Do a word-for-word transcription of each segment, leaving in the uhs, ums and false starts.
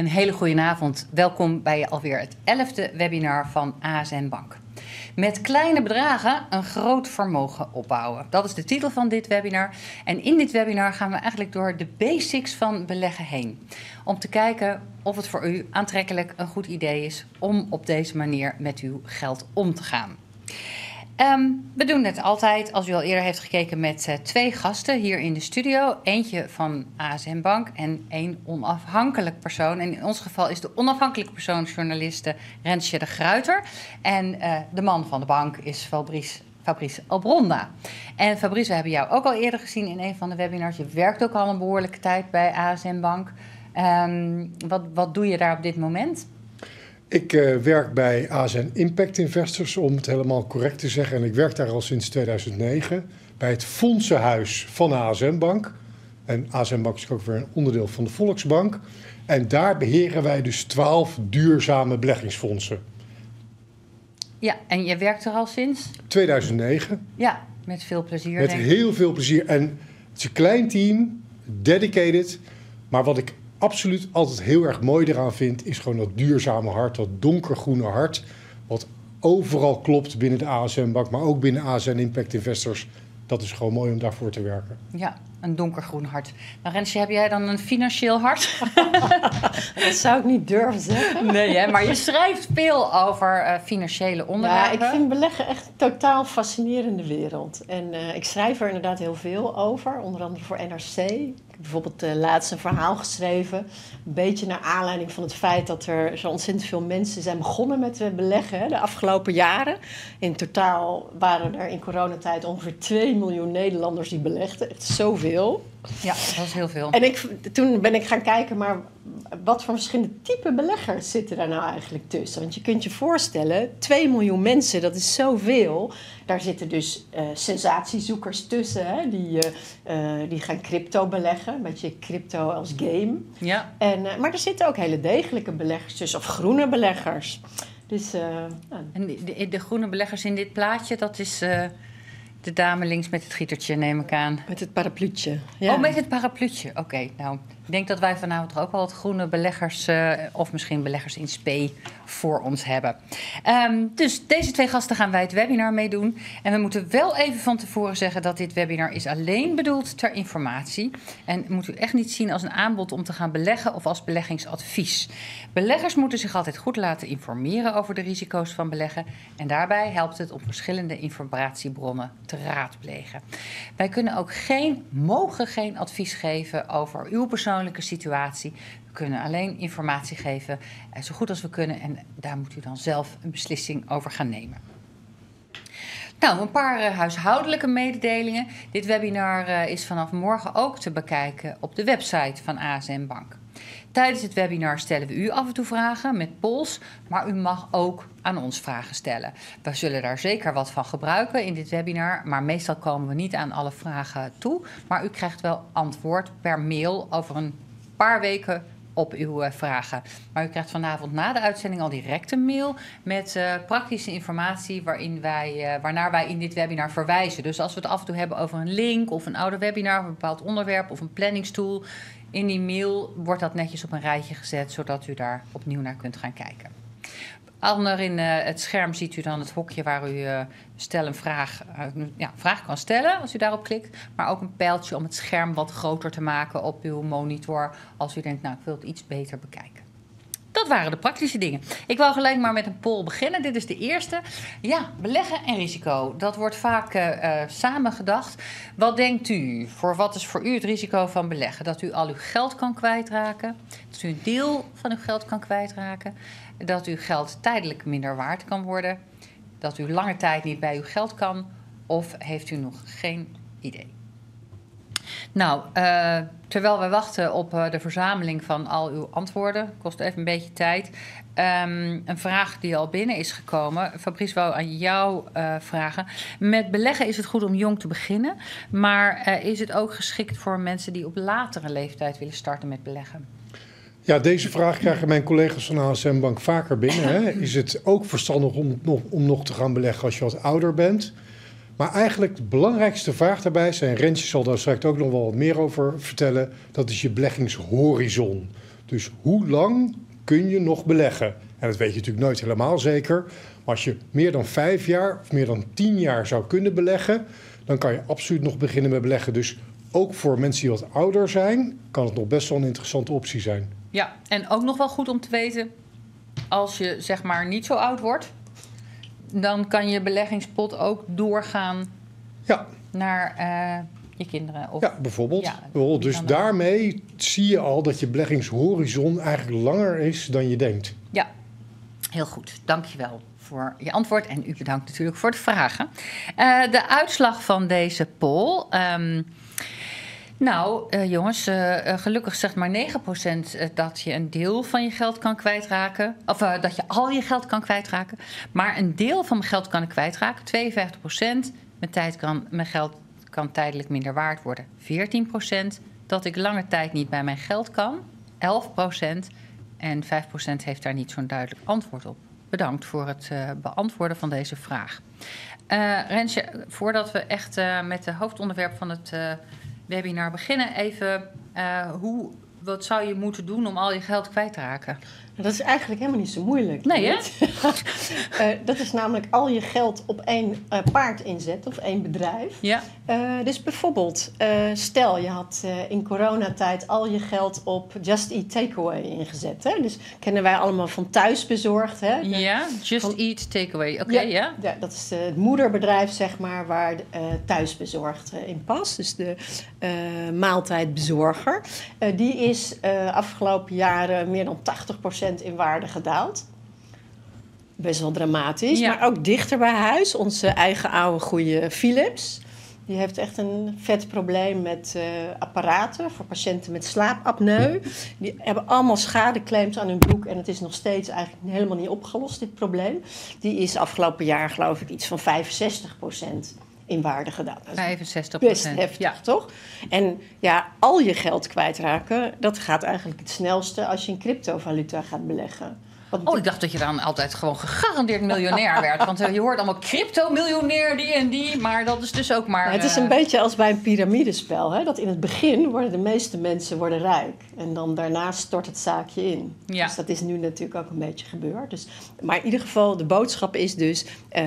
Een hele goede avond. Welkom bij alweer het elfde webinar van A S N Bank. Met kleine bedragen een groot vermogen opbouwen. Dat is de titel van dit webinar. En in dit webinar gaan we eigenlijk door de basics van beleggen heen. Om te kijken of het voor u aantrekkelijk een goed idee is om op deze manier met uw geld om te gaan. Um, we doen het altijd, als u al eerder heeft gekeken, met uh, twee gasten hier in de studio. Eentje van A S N Bank en één onafhankelijk persoon. En in ons geval is de onafhankelijke persoon journaliste Rensje de Gruyter. En uh, de man van de bank is Fabrice, Fabrice Albronda. En Fabrice, we hebben jou ook al eerder gezien in een van de webinars. Je werkt ook al een behoorlijke tijd bij A S N Bank. Um, wat, wat doe je daar op dit moment? Ik uh, werk bij A S N Impact Investors, om het helemaal correct te zeggen. En ik werk daar al sinds tweeduizend negen bij het fondsenhuis van A S N Bank. En A S N Bank is ook weer een onderdeel van de Volksbank. En daar beheren wij dus twaalf duurzame beleggingsfondsen. Ja, en je werkt er al sinds? tweeduizend negen. Ja, met veel plezier. Met denk ik. heel veel plezier. En het is een klein team, dedicated. Maar wat ik absoluut altijd heel erg mooi eraan vind, is gewoon dat duurzame hart, dat donkergroene hart, wat overal klopt binnen de A S N Bank, maar ook binnen A S N Impact Investors. Dat is gewoon mooi om daarvoor te werken. Ja, een donkergroen hart. Nou, Rensje, heb jij dan een financieel hart? Dat zou ik niet durven zeggen. Nee, hè? Maar je schrijft veel over uh, financiële onderwerpen. Ja, ik vind beleggen echt een totaal fascinerende wereld. En uh, ik schrijf er inderdaad heel veel over, onder andere voor N R C. Ik heb bijvoorbeeld uh, laatst een verhaal geschreven, een beetje naar aanleiding van het feit dat er zo ontzettend veel mensen zijn begonnen met uh, beleggen hè, de afgelopen jaren. In totaal waren er in coronatijd ongeveer twee miljoen Nederlanders die belegden. Echt zoveel. Ja, dat is heel veel. En ik, toen ben ik gaan kijken, maar wat voor verschillende type beleggers zitten daar nou eigenlijk tussen? Want je kunt je voorstellen, twee miljoen mensen, dat is zoveel. Daar zitten dus uh, sensatiezoekers tussen, hè, die, uh, uh, die gaan crypto beleggen, een beetje crypto als game. Ja. En, uh, maar er zitten ook hele degelijke beleggers tussen, of groene beleggers. Dus, uh, nou. En de, de, de groene beleggers in dit plaatje, dat is uh, de dame links met het gietertje, neem ik aan. Met het parapluutje. Ja. Oh, met het parapluutje. Oké, okay, nou, ik denk dat wij vanavond ook wel wat groene beleggers, uh, of misschien beleggers in spe, voor ons hebben. Um, dus deze twee gasten gaan wij het webinar mee doen. En we moeten wel even van tevoren zeggen dat dit webinar is alleen bedoeld ter informatie. En moet u echt niet zien als een aanbod om te gaan beleggen of als beleggingsadvies. Beleggers moeten zich altijd goed laten informeren over de risico's van beleggen. En daarbij helpt het om verschillende informatiebronnen te raadplegen. Wij kunnen ook geen, mogen geen advies geven over uw persoonlijke situatie. We kunnen alleen informatie geven, eh, zo goed als we kunnen. En daar moet u dan zelf een beslissing over gaan nemen. Nou, een paar uh, huishoudelijke mededelingen. Dit webinar uh, is vanaf morgen ook te bekijken op de website van A S N Bank. Tijdens het webinar stellen we u af en toe vragen met polls, maar u mag ook aan ons vragen stellen. We zullen daar zeker wat van gebruiken in dit webinar, maar meestal komen we niet aan alle vragen toe. Maar u krijgt wel antwoord per mail over een paar weken op uw uh, vragen. Maar u krijgt vanavond na de uitzending al direct een mail met uh, praktische informatie waarin wij, uh, waarnaar wij in dit webinar verwijzen. Dus als we het af en toe hebben over een link of een ouder webinar of een bepaald onderwerp of een planningstool, in die mail wordt dat netjes op een rijtje gezet, zodat u daar opnieuw naar kunt gaan kijken. Onder in uh, het scherm ziet u dan het hokje waar u uh, stel een vraag, uh, ja, vraag kan stellen als u daarop klikt. Maar ook een pijltje om het scherm wat groter te maken op uw monitor als u denkt, nou, ik wil het iets beter bekijken. Dat waren de praktische dingen. Ik wil gelijk maar met een poll beginnen. Dit is de eerste. Ja, beleggen en risico. Dat wordt vaak uh, samen gedacht. Wat denkt u? Voor wat is voor u het risico van beleggen? Dat u al uw geld kan kwijtraken. Dat u een deel van uw geld kan kwijtraken. Dat uw geld tijdelijk minder waard kan worden. Dat u lange tijd niet bij uw geld kan. Of heeft u nog geen idee? Nou, uh, terwijl we wachten op uh, de verzameling van al uw antwoorden, kost even een beetje tijd. Um, een vraag die al binnen is gekomen. Fabrice, wou aan jou uh, vragen. Met beleggen is het goed om jong te beginnen, maar uh, is het ook geschikt voor mensen die op latere leeftijd willen starten met beleggen? Ja, deze vraag krijgen mijn collega's van A S N Bank vaker binnen. Hè. Is het ook verstandig om nog, om nog te gaan beleggen als je wat ouder bent? Maar eigenlijk de belangrijkste vraag daarbij is, en Rensje zal daar straks ook nog wel wat meer over vertellen, dat is je beleggingshorizon. Dus hoe lang kun je nog beleggen? En dat weet je natuurlijk nooit helemaal zeker. Maar als je meer dan vijf jaar of meer dan tien jaar zou kunnen beleggen, dan kan je absoluut nog beginnen met beleggen. Dus ook voor mensen die wat ouder zijn, kan het nog best wel een interessante optie zijn. Ja, en ook nog wel goed om te weten, als je zeg maar niet zo oud wordt, dan kan je beleggingspot ook doorgaan Ja. naar uh, je kinderen. Of, ja, bijvoorbeeld. Ja, bijvoorbeeld. Dus daarmee zie je al dat je beleggingshorizon eigenlijk langer is dan je denkt. Ja, heel goed. Dank je wel voor je antwoord. En u bedankt natuurlijk voor de vragen. Uh, de uitslag van deze poll. Um, nou, uh, jongens, uh, gelukkig zegt maar negen procent dat je een deel van je geld kan kwijtraken. Of uh, dat je al je geld kan kwijtraken. Maar een deel van mijn geld kan ik kwijtraken. tweeënvijftig procent. Mijn tijd kan, mijn geld kan tijdelijk minder waard worden. veertien procent. Dat ik lange tijd niet bij mijn geld kan. elf procent. En vijf procent heeft daar niet zo'n duidelijk antwoord op. Bedankt voor het uh, beantwoorden van deze vraag. Uh, Rensje, voordat we echt uh, met het hoofdonderwerp van het uh, webinar beginnen, even uh, hoe, wat zou je moeten doen om al je geld kwijt te raken? Dat is eigenlijk helemaal niet zo moeilijk. Nee, hè? uh, dat is namelijk al je geld op één uh, paard inzetten of één bedrijf. Ja. Uh, dus bijvoorbeeld, uh, stel je had uh, in coronatijd al je geld op Just Eat Takeaway ingezet. Hè? Dus kennen wij allemaal van thuisbezorgd. Hè? De, ja, Just van, Eat Takeaway. Oké, okay, ja, ja. ja. Dat is uh, het moederbedrijf, zeg maar, waar uh, thuisbezorgd uh, in past. Dus de uh, maaltijdbezorger. Uh, die is uh, afgelopen jaren meer dan tachtig procent in waarde gedaald. Best wel dramatisch. Ja. Maar ook dichter bij huis. Onze eigen oude goede Philips. Die heeft echt een vet probleem met uh, apparaten voor patiënten met slaapapneu. Die hebben allemaal schadeclaims aan hun broek. En het is nog steeds eigenlijk helemaal niet opgelost, dit probleem. Die is afgelopen jaar, geloof ik, iets van vijfenzestig procent in waarde gedaald. vijfenzestig procent. Best heftig, ja. toch? En ja, al je geld kwijtraken, dat gaat eigenlijk het snelste als je in cryptovaluta gaat beleggen. Want oh, ik dacht dat je dan altijd gewoon gegarandeerd miljonair werd. Want uh, je hoort allemaal crypto-miljonair, die en die. Maar dat is dus ook maar... Uh... Het is een beetje als bij een piramidespel. Hè? Dat in het begin worden de meeste mensen worden rijk. En dan daarna stort het zaakje in. Ja. Dus dat is nu natuurlijk ook een beetje gebeurd. Dus, maar in ieder geval, de boodschap is dus...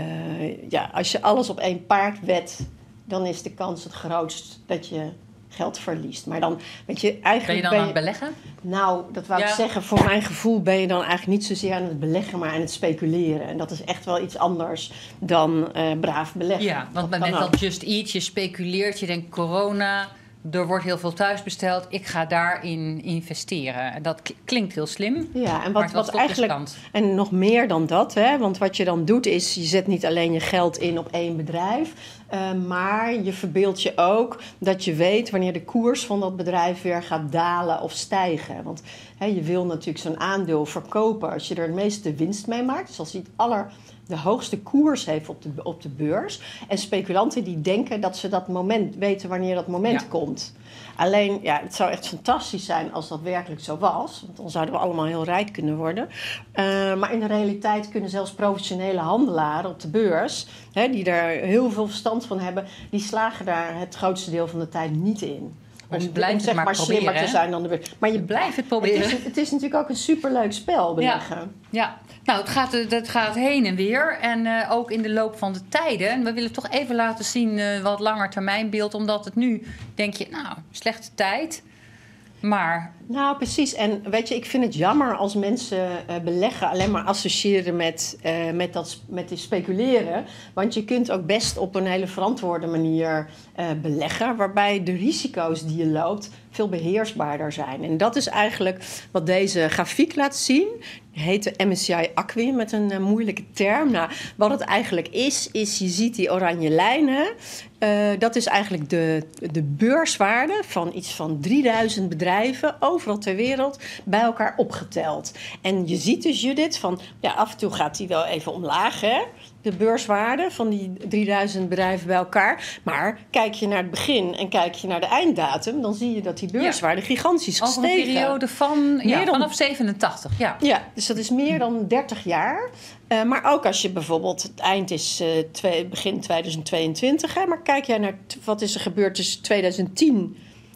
Uh, ja, als je alles op één paard wet, dan is de kans het grootst dat je geld verliest. Maar dan, weet je, eigenlijk... Ben je dan ben je, aan het beleggen? Nou, dat wou ja. ik zeggen. Voor mijn gevoel ben je dan eigenlijk niet zozeer aan het beleggen, maar aan het speculeren. En dat is echt wel iets anders dan uh, braaf beleggen. Ja, want met dat Just Eat, je speculeert, je denkt corona, er wordt heel veel thuis besteld, ik ga daarin investeren. En dat klinkt heel slim, ja, en wat, maar wat eigenlijk en nog meer dan dat, hè, want wat je dan doet is, je zet niet alleen je geld in op één bedrijf, uh, maar je verbeeldt je ook dat je weet wanneer de koers van dat bedrijf weer gaat dalen of stijgen. Want hè, je wil natuurlijk zo'n aandeel verkopen als je er het meeste winst mee maakt. Dus als je het aller de hoogste koers heeft op de, op de beurs. En speculanten die denken dat ze dat moment weten wanneer dat moment ja. komt. Alleen, ja, het zou echt fantastisch zijn als dat werkelijk zo was. Want dan zouden we allemaal heel rijk kunnen worden. Uh, maar in de realiteit kunnen zelfs professionele handelaren op de beurs, hè, die daar heel veel verstand van hebben, die slagen daar het grootste deel van de tijd niet in. Maar je blijft het maar, maar slimmer te zijn dan de beurs. Maar je blijft het proberen. Het is, het is natuurlijk ook een superleuk spel beleggen. Ja, ja. Nou, het gaat, het gaat heen en weer. En uh, ook in de loop van de tijden. En we willen toch even laten zien uh, wat langer termijnbeeld. Omdat het nu, denk je, nou, slechte tijd. Maar... Nou, precies. En weet je, ik vind het jammer als mensen uh, beleggen alleen maar associëren met, uh, met, dat, met die speculeren. Want je kunt ook best op een hele verantwoorde manier uh, beleggen, waarbij de risico's die je loopt veel beheersbaarder zijn. En dat is eigenlijk wat deze grafiek laat zien. Die heet de M S C I Acqui met een uh, moeilijke term. Nou, wat het eigenlijk is, is je ziet die oranje lijnen. Uh, dat is eigenlijk de, de beurswaarde van iets van drieduizend bedrijven overal ter wereld bij elkaar opgeteld. En je ziet dus, Judith, van ja, af en toe gaat die wel even omlaag, hè? De beurswaarde van die drieduizend bedrijven bij elkaar. Maar kijk je naar het begin en kijk je naar de einddatum, dan zie je dat die beurswaarde ja. gigantisch gestegen. Over een periode van ja, dan, vanaf zevenentachtig. Ja. ja, dus dat is meer dan dertig jaar. Uh, maar ook als je bijvoorbeeld, het eind is uh, twee, begin tweeduizend tweeëntwintig. Hè, maar kijk jij naar t- wat is er gebeurd tussen tweeduizend tien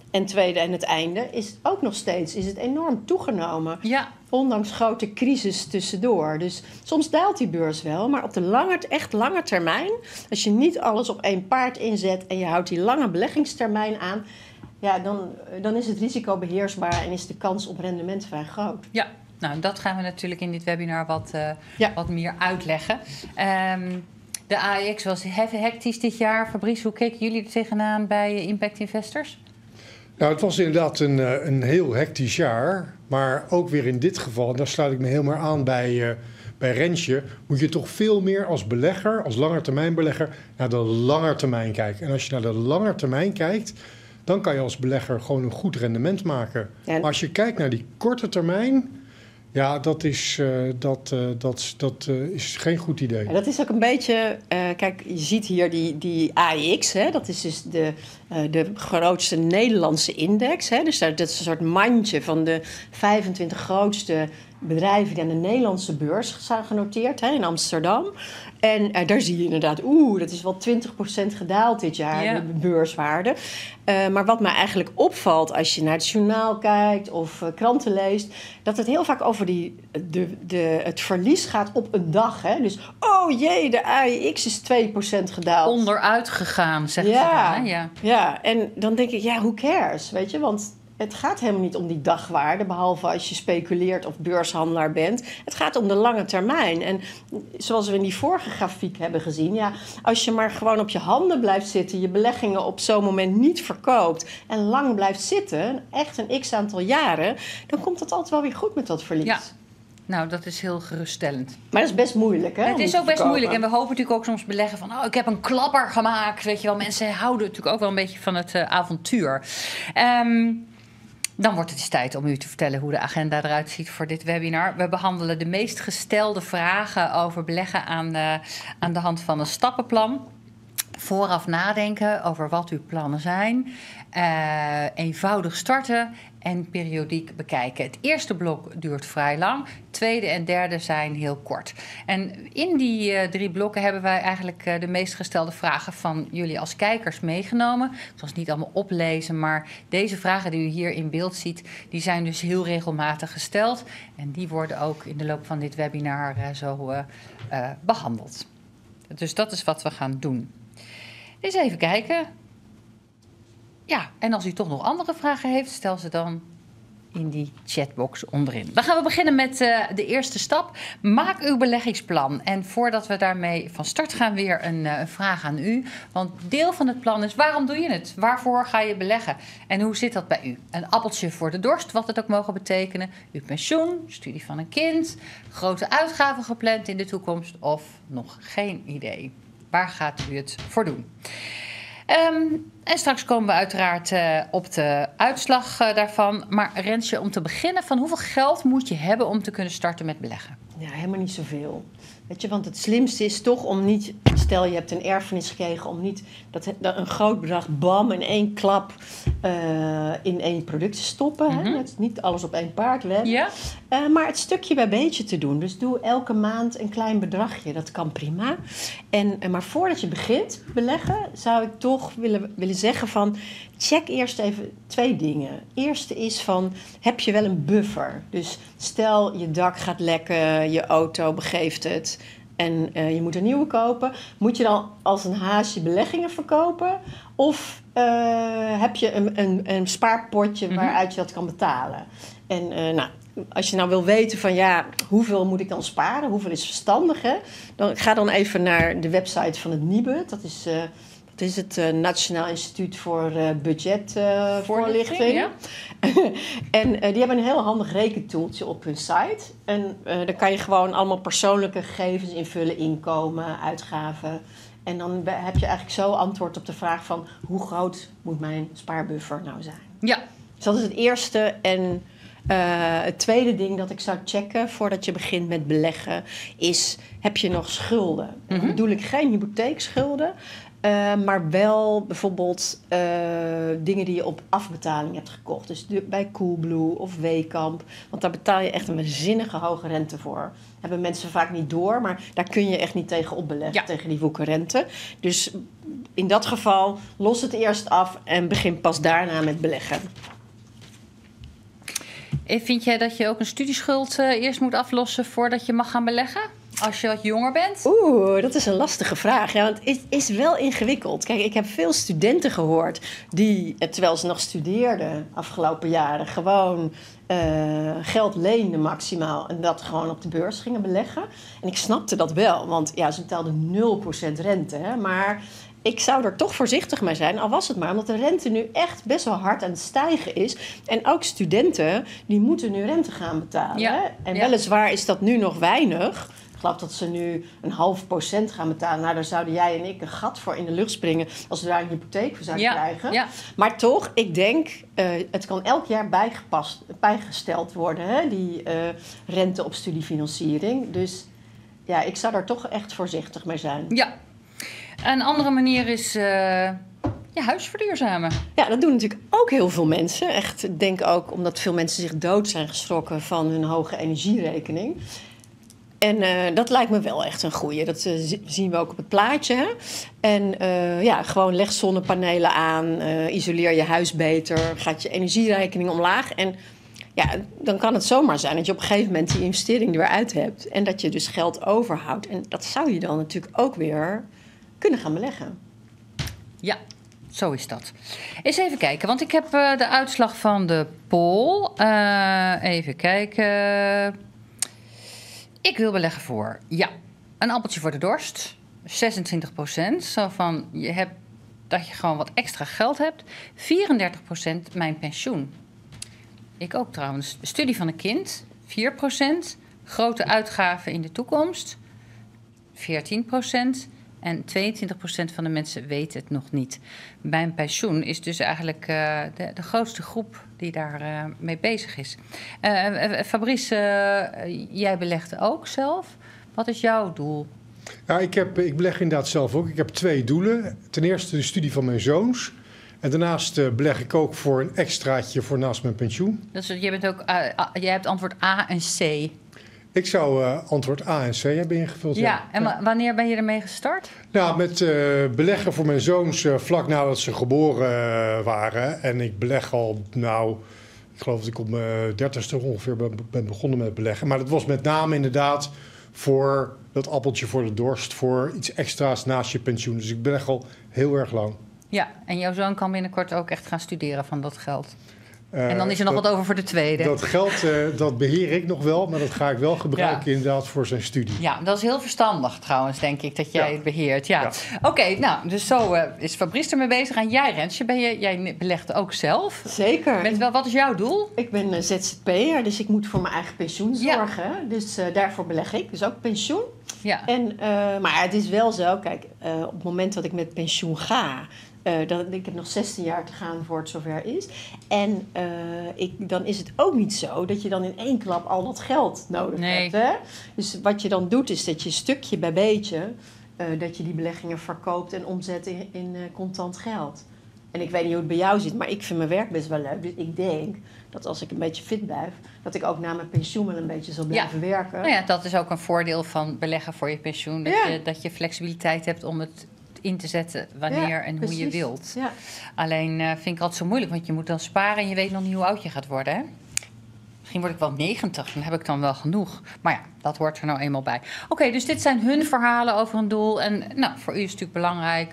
En tweede, en het einde, is ook nog steeds is het enorm toegenomen. Ja. Ondanks grote crisis tussendoor. Dus soms daalt die beurs wel, maar op de lange, echt lange termijn, als je niet alles op één paard inzet en je houdt die lange beleggingstermijn aan, ja, dan, dan is het risico beheersbaar en is de kans op rendement vrij groot. Ja, nou, dat gaan we natuurlijk in dit webinar wat, uh, ja. wat meer uitleggen. Um, de A E X was hectisch dit jaar. Fabrice, hoe keken jullie er tegenaan bij Impact Investors? Nou, het was inderdaad een, een heel hectisch jaar. Maar ook weer in dit geval, en daar sluit ik me helemaal aan bij, uh, bij Rensje, moet je toch veel meer als belegger, als langetermijnbelegger, naar de langetermijn kijken. En als je naar de langetermijn kijkt, dan kan je als belegger gewoon een goed rendement maken. Ja. Maar als je kijkt naar die korte termijn, ja, dat is, uh, dat, uh, dat, dat uh, is geen goed idee. Ja, dat is ook een beetje, uh, kijk, je ziet hier die, die A E X, hè, dat is dus de, uh, de grootste Nederlandse index. Hè, dus dat is een soort mandje van de vijfentwintig grootste bedrijven die aan de Nederlandse beurs zijn genoteerd, hè, in Amsterdam. En uh, daar zie je inderdaad, oeh, dat is wel twintig procent gedaald dit jaar, ja. de beurswaarde. Uh, maar wat mij eigenlijk opvalt als je naar het journaal kijkt of uh, kranten leest, dat het heel vaak over die, de, de, het verlies gaat op een dag. Hè? Dus, oh jee, de A E X is twee procent gedaald. Onderuit gegaan, zeggen ja, ze dan. Hè? Ja. ja, en dan denk ik, ja, who cares, weet je, want het gaat helemaal niet om die dagwaarde, behalve als je speculeert of beurshandelaar bent. Het gaat om de lange termijn. En zoals we in die vorige grafiek hebben gezien, ja, als je maar gewoon op je handen blijft zitten, je beleggingen op zo'n moment niet verkoopt en lang blijft zitten, echt een x-aantal jaren, dan komt het altijd wel weer goed met dat verlies. Ja. Nou, dat is heel geruststellend. Maar dat is best moeilijk, hè? Het is ook best moeilijk. En we hopen natuurlijk ook soms beleggen van, oh, ik heb een klapper gemaakt. Weet je wel, mensen houden natuurlijk ook wel een beetje van het uh, avontuur. Um, Dan wordt het eens tijd om u te vertellen hoe de agenda eruit ziet voor dit webinar. We behandelen de meest gestelde vragen over beleggen aan de, aan de hand van een stappenplan. Vooraf nadenken over wat uw plannen zijn. Uh, eenvoudig starten en periodiek bekijken. Het eerste blok duurt vrij lang. Tweede en derde zijn heel kort. En in die uh, drie blokken hebben wij eigenlijk uh, de meest gestelde vragen van jullie als kijkers meegenomen. Ik zal ze niet allemaal oplezen, maar deze vragen die u hier in beeld ziet, die zijn dus heel regelmatig gesteld. En die worden ook in de loop van dit webinar uh, zo uh, uh, behandeld. Dus dat is wat we gaan doen. Eens even kijken. Ja, en als u toch nog andere vragen heeft, stel ze dan in die chatbox onderin. Dan gaan we beginnen met uh, de eerste stap. Maak uw beleggingsplan. En voordat we daarmee van start gaan, weer een, uh, een vraag aan u. Want deel van het plan is, waarom doe je het? Waarvoor ga je beleggen? En hoe zit dat bij u? Een appeltje voor de dorst, wat het ook mogen betekenen. Uw pensioen, studie van een kind, grote uitgaven gepland in de toekomst of nog geen idee. Waar gaat u het voor doen? Um, en straks komen we uiteraard uh, op de uitslag uh, daarvan. Maar Rensje, om te beginnen, van hoeveel geld moet je hebben om te kunnen starten met beleggen? Ja, helemaal niet zoveel. Weet je, want het slimste is toch om niet, stel je hebt een erfenis gekregen, om niet dat, dat een groot bedrag bam in één klap uh, in één product te stoppen. Mm-hmm. Hè? Het is niet alles op één paard wedden. Ja. Uh, maar het stukje bij beetje te doen. Dus doe elke maand een klein bedragje. Dat kan prima. En, maar voordat je begint beleggen, zou ik toch willen, willen zeggen van, check eerst even twee dingen. Eerste is van, heb je wel een buffer? Dus stel je dak gaat lekken, je auto begeeft het en uh, je moet een nieuwe kopen. Moet je dan als een haas je beleggingen verkopen? Of uh, heb je een, een, een spaarpotje mm-hmm. waaruit je dat kan betalen? En uh, nou, als je nou wil weten van ja, hoeveel moet ik dan sparen? Hoeveel is verstandig? Hè? Dan, ga dan even naar de website van het Nibud. Dat is... Uh, Het is het uh, Nationaal Instituut voor uh, Budgetvoorlichting. Uh, ja. En uh, die hebben een heel handig rekentoeltje op hun site. En uh, daar kan je gewoon allemaal persoonlijke gegevens invullen. Inkomen, uitgaven. En dan heb je eigenlijk zo antwoord op de vraag van, hoe groot moet mijn spaarbuffer nou zijn? Ja. Dus dat is het eerste. En uh, het tweede ding dat ik zou checken voordat je begint met beleggen is, heb je nog schulden? Mm-hmm. Dan bedoel ik geen hypotheekschulden. Uh, maar wel bijvoorbeeld uh, dingen die je op afbetaling hebt gekocht. Dus de, bij Coolblue of Weekamp. Want daar betaal je echt een waanzinnige hoge rente voor. Hebben mensen vaak niet door, maar daar kun je echt niet tegen opbeleggen, ja. tegen die woekerrente. Dus in dat geval los het eerst af en begin pas daarna met beleggen. En vind jij dat je ook een studieschuld uh, eerst moet aflossen voordat je mag gaan beleggen? Als je wat jonger bent? Oeh, dat is een lastige vraag. Ja, want het is, is wel ingewikkeld. Kijk, ik heb veel studenten gehoord die, terwijl ze nog studeerden afgelopen jaren, gewoon uh, geld leenden maximaal en dat gewoon op de beurs gingen beleggen. En ik snapte dat wel, want ja, ze betaalden nul procent rente. Hè, maar ik zou er toch voorzichtig mee zijn, al was het maar omdat de rente nu echt best wel hard aan het stijgen is. En ook studenten, die moeten nu rente gaan betalen. Ja, Hè? En ja. weliswaar is dat nu nog weinig. Ik geloof dat ze nu een half procent gaan betalen. Nou, daar zouden jij en ik een gat voor in de lucht springen als we daar een hypotheek voor zouden Ja, krijgen. ja. Maar toch, ik denk, uh, het kan elk jaar bijgepast, bijgesteld worden, hè? Die uh, rente op studiefinanciering. Dus ja, ik zou daar toch echt voorzichtig mee zijn. Ja. Een andere manier is uh, je huis verduurzamen. Ja, dat doen natuurlijk ook heel veel mensen. Echt, ik denk ook omdat veel mensen zich dood zijn geschrokken van hun hoge energierekening. En uh, dat lijkt me wel echt een goeie. Dat uh, zien we ook op het plaatje. Hè? En uh, ja, gewoon leg zonnepanelen aan, uh, isoleer je huis beter, gaat je energierekening omlaag. En ja, dan kan het zomaar zijn dat je op een gegeven moment die investering er weer uit hebt. En dat je dus geld overhoudt. En dat zou je dan natuurlijk ook weer kunnen gaan beleggen. Ja, zo is dat. Eens even kijken, want ik heb uh, de uitslag van de poll. Uh, even kijken. Ik wil beleggen voor, ja, een appeltje voor de dorst. zesentwintig procent. Zo van, je hebt, dat je gewoon wat extra geld hebt. vierendertig procent mijn pensioen. Ik ook trouwens. Studie van een kind, vier procent. Grote uitgaven in de toekomst, veertien procent. En tweeëntwintig procent van de mensen weten het nog niet. Mijn pensioen is dus eigenlijk uh, de, de grootste groep die daar uh, mee bezig is. Uh, uh, Fabrice, uh, jij belegt ook zelf. Wat is jouw doel? Ja, ik, heb, ik beleg inderdaad zelf ook. Ik heb twee doelen. Ten eerste de studie van mijn zoons. En daarnaast uh, beleg ik ook voor een extraatje voor naast mijn pensioen. Dus je bent ook, uh, uh, jij hebt antwoord A en C. Ik zou uh, antwoord A en C hebben ingevuld. Ja, ja. En ja. Wanneer ben je ermee gestart? Nou, met uh, beleggen voor mijn zoons uh, vlak nadat ze geboren uh, waren. En ik beleg al, nou, ik geloof dat ik op mijn dertigste ongeveer ben, ben begonnen met beleggen. Maar dat was met name inderdaad voor dat appeltje voor de dorst, voor iets extra's naast je pensioen. Dus ik beleg al heel erg lang. Ja, en jouw zoon kan binnenkort ook echt gaan studeren van dat geld. Uh, en dan is er nog dat, wat over voor de tweede. Dat geld, uh, dat beheer ik nog wel, maar dat ga ik wel gebruiken ja. inderdaad voor zijn studie. Ja, dat is heel verstandig trouwens, denk ik, dat jij ja. het beheert. Ja. ja. Oké, okay, nou, dus zo uh, is Fabrice ermee bezig. En jij, Rensje, ben je, jij belegt ook zelf. Zeker. Met wel, wat is jouw doel? Ik ben uh, Z Z P'er, dus ik moet voor mijn eigen pensioen zorgen. Ja. Dus uh, daarvoor beleg ik, dus ook pensioen. Ja. En, uh, maar het is wel zo, kijk, uh, op het moment dat ik met pensioen ga... Uh, dat, ik heb nog zestien jaar te gaan voor het zover is. En uh, ik, dan is het ook niet zo dat je dan in één klap al dat geld nodig nee. hebt. Hè? Dus wat je dan doet is dat je stukje bij beetje... Uh, dat je die beleggingen verkoopt en omzet in, in uh, contant geld. En ik weet niet hoe het bij jou zit, maar ik vind mijn werk best wel leuk. Dus ik denk dat als ik een beetje fit blijf... dat ik ook na mijn pensioen wel een beetje zal blijven ja. werken. Nou ja, dat is ook een voordeel van beleggen voor je pensioen. Dat, ja. je, dat je flexibiliteit hebt om het... in te zetten wanneer ja, en precies. hoe je wilt. Ja. Alleen uh, vind ik altijd zo moeilijk, want je moet dan sparen en je weet nog niet hoe oud je gaat worden. Hè? Misschien word ik wel negentig, dan heb ik dan wel genoeg. Maar ja, dat hoort er nou eenmaal bij. Oké, okay, dus dit zijn hun verhalen over een doel. En nou, voor u is het natuurlijk belangrijk,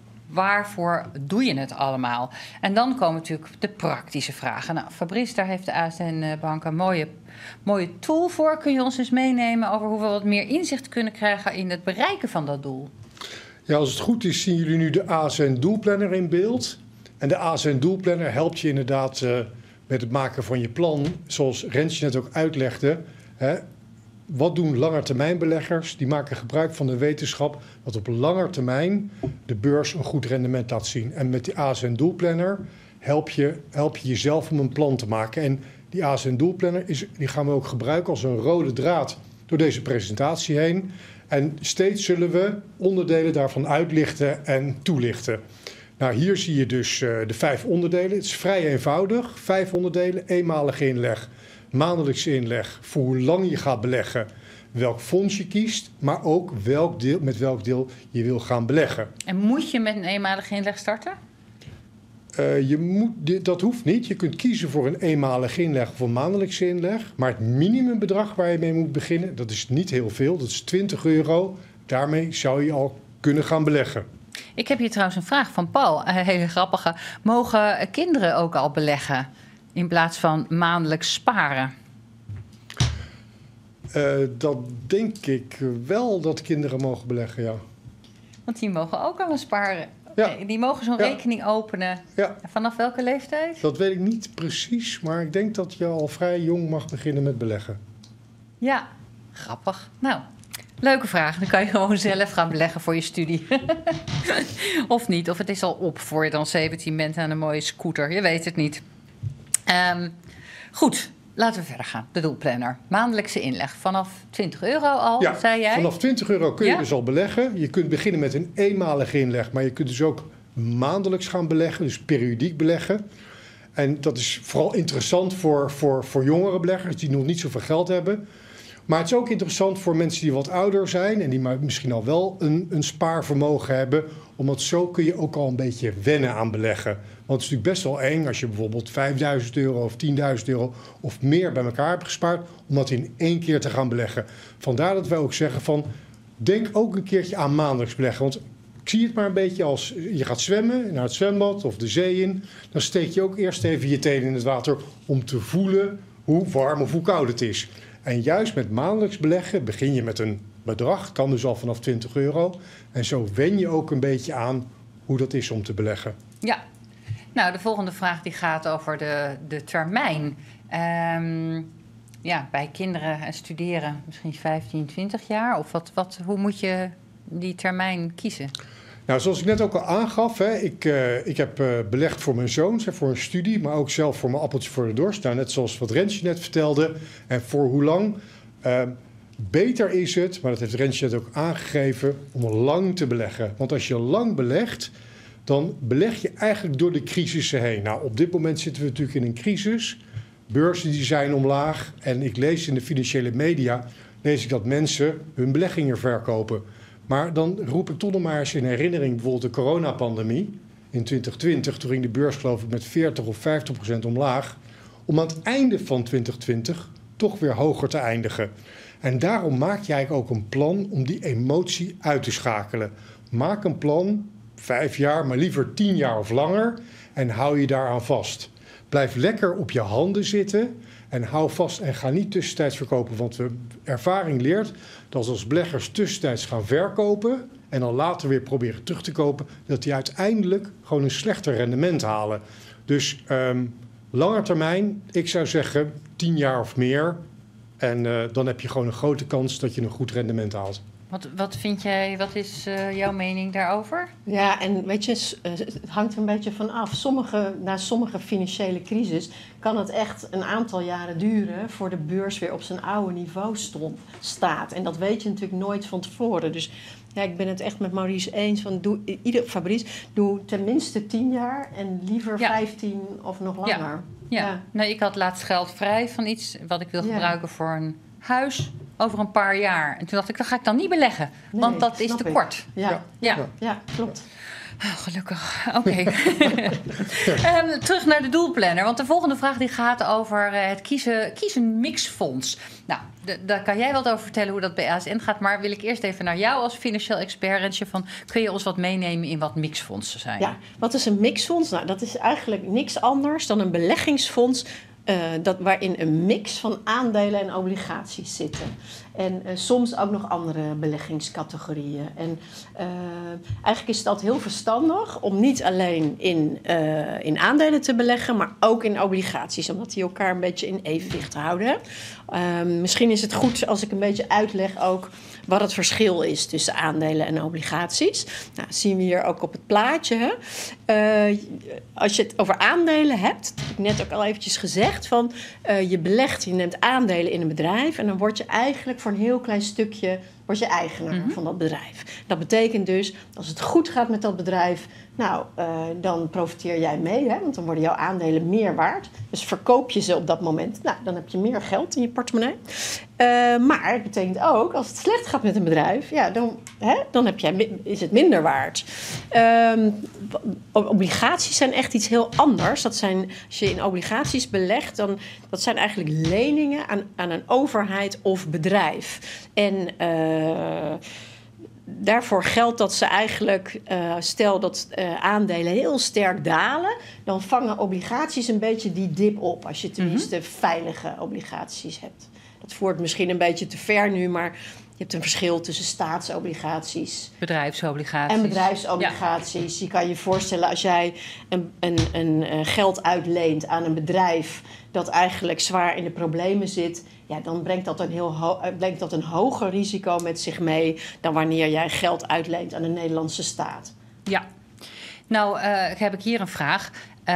waarvoor doe je het allemaal? En dan komen natuurlijk de praktische vragen. Nou, Fabrice, daar heeft de A S N-bank een mooie, mooie tool voor. Kun je ons eens meenemen over hoe we wat meer inzicht kunnen krijgen in het bereiken van dat doel? Ja, als het goed is zien jullie nu de A S N-doelplanner in beeld. En de A S N-doelplanner helpt je inderdaad uh, met het maken van je plan. Zoals Rensje net ook uitlegde. Hè, wat doen langetermijnbeleggers? Die maken gebruik van de wetenschap dat op lange termijn de beurs een goed rendement laat zien. En met die A S N-doelplanner help je, help je jezelf om een plan te maken. En die A S N-doelplanner is, die gaan we ook gebruiken als een rode draad door deze presentatie heen. En steeds zullen we onderdelen daarvan uitlichten en toelichten. Nou, hier zie je dus uh, de vijf onderdelen. Het is vrij eenvoudig. Vijf onderdelen, eenmalige inleg, maandelijkse inleg, voor hoe lang je gaat beleggen welk fonds je kiest, maar ook welk deel, met welk deel je wil gaan beleggen. En moet je met een eenmalige inleg starten? Uh, je moet, dat hoeft niet. Je kunt kiezen voor een eenmalige inleg of een maandelijkse inleg. Maar het minimumbedrag waar je mee moet beginnen, dat is niet heel veel. Dat is twintig euro. Daarmee zou je al kunnen gaan beleggen. Ik heb hier trouwens een vraag van Paul. Een hele grappige. Mogen kinderen ook al beleggen in plaats van maandelijks sparen? Uh, dat denk ik wel dat kinderen mogen beleggen, ja. Want die mogen ook al sparen. Ja. Die mogen zo'n ja. rekening openen. Ja. Vanaf welke leeftijd? Dat weet ik niet precies, maar ik denk dat je al vrij jong mag beginnen met beleggen. Ja, grappig. Nou, leuke vraag. Dan kan je gewoon zelf gaan beleggen voor je studie. Of niet, of het is al op voor je dan zeventien bent aan een mooie scooter. Je weet het niet. Um, goed, laten we verder gaan. De doelplanner. Maandelijkse inleg. Vanaf twintig euro al, ja, zei jij? Vanaf twintig euro kun je ja? dus al beleggen. Je kunt beginnen met een eenmalige inleg, maar je kunt dus ook maandelijks gaan beleggen, dus periodiek beleggen. En dat is vooral interessant voor, voor, voor jongere beleggers die nog niet zoveel geld hebben. Maar het is ook interessant voor mensen die wat ouder zijn en die maar misschien al wel een, een spaarvermogen hebben. Omdat zo kun je ook al een beetje wennen aan beleggen. Want het is natuurlijk best wel eng als je bijvoorbeeld vijfduizend euro of tienduizend euro of meer bij elkaar hebt gespaard, om dat in één keer te gaan beleggen. Vandaar dat wij ook zeggen van, denk ook een keertje aan maandelijks beleggen. Want ik zie het maar een beetje als je gaat zwemmen naar het zwembad of de zee in. Dan steek je ook eerst even je tenen in het water om te voelen hoe warm of hoe koud het is. En juist met maandelijks beleggen begin je met een bedrag, kan dus al vanaf twintig euro. En zo wen je ook een beetje aan hoe dat is om te beleggen. Ja, nou de volgende vraag die gaat over de, de termijn. Um, ja, bij kinderen en studeren misschien vijftien, twintig jaar? Of wat, wat, hoe moet je die termijn kiezen? Nou, zoals ik net ook al aangaf, hè, ik, uh, ik heb uh, belegd voor mijn zoons, hè, voor een studie, maar ook zelf voor mijn appeltje voor de dorst. Nou, net zoals wat Rensje net vertelde. En voor hoe lang? Uh, beter is het, maar dat heeft Rensje net ook aangegeven, om lang te beleggen. Want als je lang belegt, dan beleg je eigenlijk door de crisissen heen. Nou, op dit moment zitten we natuurlijk in een crisis. Beurzen die zijn omlaag. En ik lees in de financiële media, lees ik dat mensen hun beleggingen verkopen. Maar dan roep ik toch nog maar eens in herinnering bijvoorbeeld de coronapandemie in twintig twintig. Toen ging de beurs geloof ik met veertig of vijftig procent omlaag. Om aan het einde van twintig twintig toch weer hoger te eindigen. En daarom maak je eigenlijk ook een plan om die emotie uit te schakelen. Maak een plan, vijf jaar, maar liever tien jaar of langer. En hou je daaraan vast. Blijf lekker op je handen zitten. En hou vast en ga niet tussentijds verkopen. Want de ervaring leert dat als beleggers tussentijds gaan verkopen en dan later weer proberen terug te kopen, dat die uiteindelijk gewoon een slechter rendement halen. Dus um, lange termijn, ik zou zeggen tien jaar of meer. En uh, dan heb je gewoon een grote kans dat je een goed rendement haalt. Wat, wat vind jij, wat is uh, jouw mening daarover? Ja, en weet je, het hangt er een beetje van af. Sommige, na sommige financiële crisis kan het echt een aantal jaren duren voor de beurs weer op zijn oude niveau stond, staat. En dat weet je natuurlijk nooit van tevoren. Dus ja, ik ben het echt met Maurice eens. Van doe, ieder, Fabrice, doe tenminste tien jaar en liever ja. vijftien of nog langer. Ja. Ja. Ja. Nee, ik had laatst geld vrij van iets wat ik wil ja. gebruiken voor een huis over een paar jaar. En toen dacht ik, dat ga ik dan niet beleggen. Nee, want dat is te kort. Ja, ja. ja. ja klopt. Oh, gelukkig. Oké. Okay. um, terug naar de doelplanner. Want de volgende vraag die gaat over uh, het kiezen, kiezen mixfonds. Nou, de, daar kan jij wat over vertellen hoe dat bij A S N gaat. Maar wil ik eerst even naar jou als financieel expert, Rensje, van kun je ons wat meenemen in wat mixfondsen zijn? Ja, wat is een mixfonds? Nou, dat is eigenlijk niks anders dan een beleggingsfonds Uh, dat, waarin een mix van aandelen en obligaties zitten. En uh, soms ook nog andere beleggingscategorieën. En uh, eigenlijk is dat heel verstandig om niet alleen in, uh, in aandelen te beleggen, maar ook in obligaties, omdat die elkaar een beetje in evenwicht houden. Uh, misschien is het goed als ik een beetje uitleg ook wat het verschil is tussen aandelen en obligaties. Nou, dat zien we hier ook op het plaatje. Uh, als je het over aandelen hebt, dat heb ik net ook al eventjes gezegd, van uh, je belegt, je neemt aandelen in een bedrijf en dan word je eigenlijk voor een heel klein stukje word je eigenaar Mm-hmm. van dat bedrijf. Dat betekent dus, als het goed gaat met dat bedrijf, nou, uh, dan profiteer jij mee, hè, want dan worden jouw aandelen meer waard. Dus verkoop je ze op dat moment, nou, dan heb je meer geld in je portemonnee. Uh, maar het betekent ook, als het slecht gaat met een bedrijf, ja, dan, hè, dan heb jij, is het minder waard. Um, obligaties zijn echt iets heel anders. Dat zijn, als je in obligaties belegt, dan dat zijn eigenlijk leningen aan, aan een overheid of bedrijf. En uh, daarvoor geldt dat ze eigenlijk, uh, stel dat uh, aandelen heel sterk dalen, dan vangen obligaties een beetje die dip op, als je tenminste mm-hmm. veilige obligaties hebt. Dat voert misschien een beetje te ver nu, maar je hebt een verschil tussen staatsobligaties, bedrijfsobligaties en bedrijfsobligaties. Ja. Je kan je voorstellen, als jij een, een, een geld uitleent aan een bedrijf dat eigenlijk zwaar in de problemen zit, ja, dan brengt dat, een heel ho- brengt dat een hoger risico met zich mee dan wanneer jij geld uitleent aan de Nederlandse staat. Ja, nou uh, heb ik hier een vraag.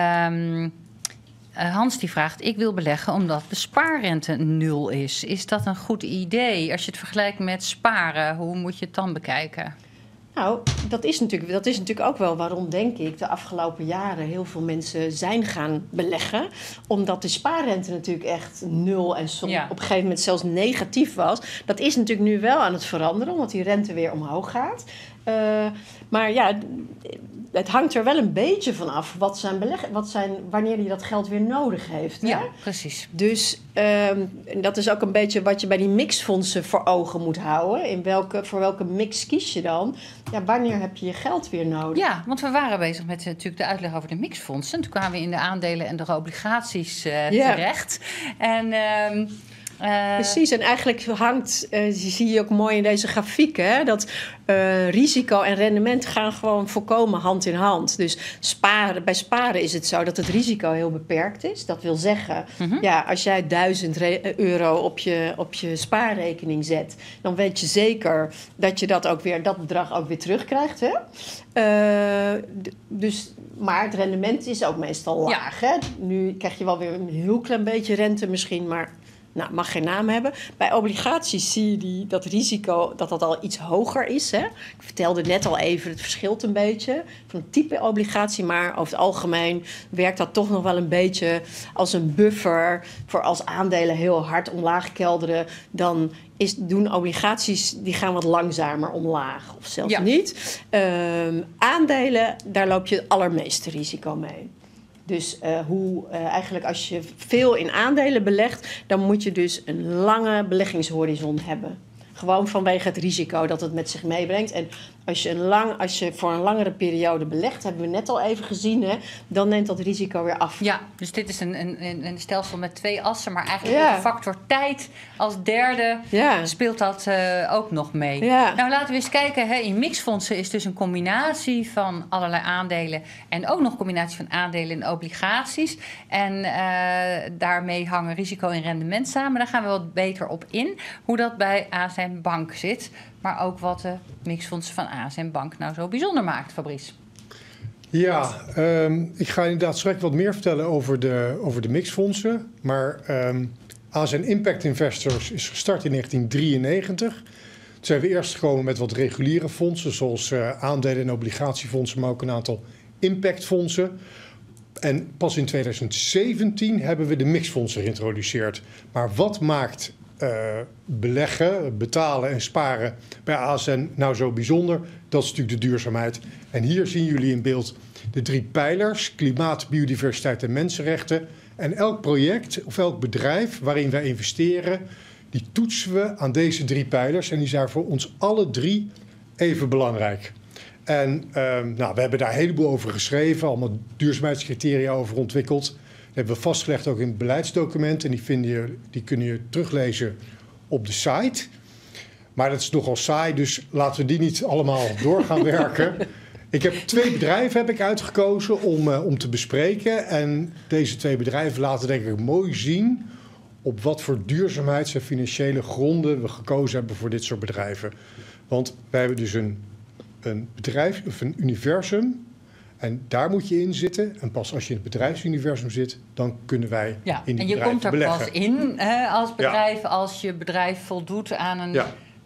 Um, Uh, Hans die vraagt, ik wil beleggen omdat de spaarrente nul is. Is dat een goed idee? Als je het vergelijkt met sparen, hoe moet je het dan bekijken? Nou, dat is, natuurlijk, dat is natuurlijk ook wel waarom, denk ik, de afgelopen jaren heel veel mensen zijn gaan beleggen. Omdat de spaarrente natuurlijk echt nul en soms ja. op een gegeven moment zelfs negatief was. Dat is natuurlijk nu wel aan het veranderen, omdat die rente weer omhoog gaat. Uh, maar ja, het hangt er wel een beetje van af wat zijn beleg- wat zijn, wanneer hij dat geld weer nodig heeft. Hè? Ja, precies. Dus um, dat is ook een beetje wat je bij die mixfondsen voor ogen moet houden. In welke, voor welke mix kies je dan? Ja, wanneer heb je je geld weer nodig? Ja, want we waren bezig met uh, natuurlijk de uitleg over de mixfondsen. En toen kwamen we in de aandelen en de obligaties uh, ja. terecht. En... Um, Uh, Precies, en eigenlijk hangt, uh, zie je ook mooi in deze grafiek, hè, dat uh, risico en rendement gaan gewoon volkomen hand in hand. Dus sparen, bij sparen is het zo dat het risico heel beperkt is. Dat wil zeggen, mm-hmm. ja, als jij duizend re- euro op je, op je spaarrekening zet, dan weet je zeker dat je dat, ook weer, dat bedrag ook weer terugkrijgt. Hè? Uh, d- dus... Maar het rendement is ook meestal laag. Ja. Hè? Nu krijg je wel weer een heel klein beetje rente misschien, maar nou, mag geen naam hebben. Bij obligaties zie je die, dat risico dat dat al iets hoger is. Hè? Ik vertelde net al even, het verschilt een beetje van het type obligatie. Maar over het algemeen werkt dat toch nog wel een beetje als een buffer voor als aandelen heel hard omlaag kelderen. Dan is, doen obligaties, die gaan wat langzamer omlaag. Of zelfs ja. niet. Um, aandelen, daar loop je het allermeeste risico mee. Dus uh, hoe, uh, eigenlijk als je veel in aandelen belegt, dan moet je dus een lange beleggingshorizon hebben. Gewoon vanwege het risico dat het met zich meebrengt. En als je, een lang, als je voor een langere periode belegt, hebben we net al even gezien, hè, dan neemt dat risico weer af. Ja, dus dit is een, een, een stelsel met twee assen, maar eigenlijk ja. de factor tijd als derde ja. speelt dat uh, ook nog mee. Ja. Nou, laten we eens kijken. Hè, in mixfondsen is dus een combinatie van allerlei aandelen en ook nog een combinatie van aandelen en obligaties. En uh, daarmee hangen risico en rendement samen. Daar gaan we wat beter op in, hoe dat bij A S M Bank zit. Maar ook wat de mixfondsen van A S M Bank nou zo bijzonder maakt, Fabrice. Ja, um, ik ga inderdaad straks wat meer vertellen over de, over de mixfondsen. Maar um, A S M Impact Investors is gestart in negentien drieënnegentig. Toen zijn we eerst gekomen met wat reguliere fondsen, zoals uh, aandelen- en obligatiefondsen, maar ook een aantal impactfondsen. En pas in tweeduizend zeventien hebben we de mixfondsen geïntroduceerd. Maar wat maakt Uh, beleggen, betalen en sparen bij A S M nou zo bijzonder? Dat is natuurlijk de duurzaamheid. En hier zien jullie in beeld de drie pijlers: klimaat, biodiversiteit en mensenrechten. En elk project of elk bedrijf waarin wij investeren, die toetsen we aan deze drie pijlers. En die zijn voor ons alle drie even belangrijk. En uh, nou, we hebben daar een heleboel over geschreven, allemaal duurzaamheidscriteria over ontwikkeld. Dat hebben we vastgelegd ook in het beleidsdocument. En die, vinden je, die kun je teruglezen op de site. Maar dat is nogal saai, dus laten we die niet allemaal door gaan werken. Ik heb twee bedrijven heb ik uitgekozen om, uh, om te bespreken. En deze twee bedrijven laten denk ik mooi zien op wat voor duurzaamheids- en financiële gronden we gekozen hebben voor dit soort bedrijven. Want wij hebben dus een, een bedrijf, of een universum. En daar moet je in zitten. En pas als je in het bedrijfsuniversum zit, dan kunnen wij ja, in die en je komt er beleggen. pas in hè, als bedrijf ja. als je bedrijf voldoet aan een ja.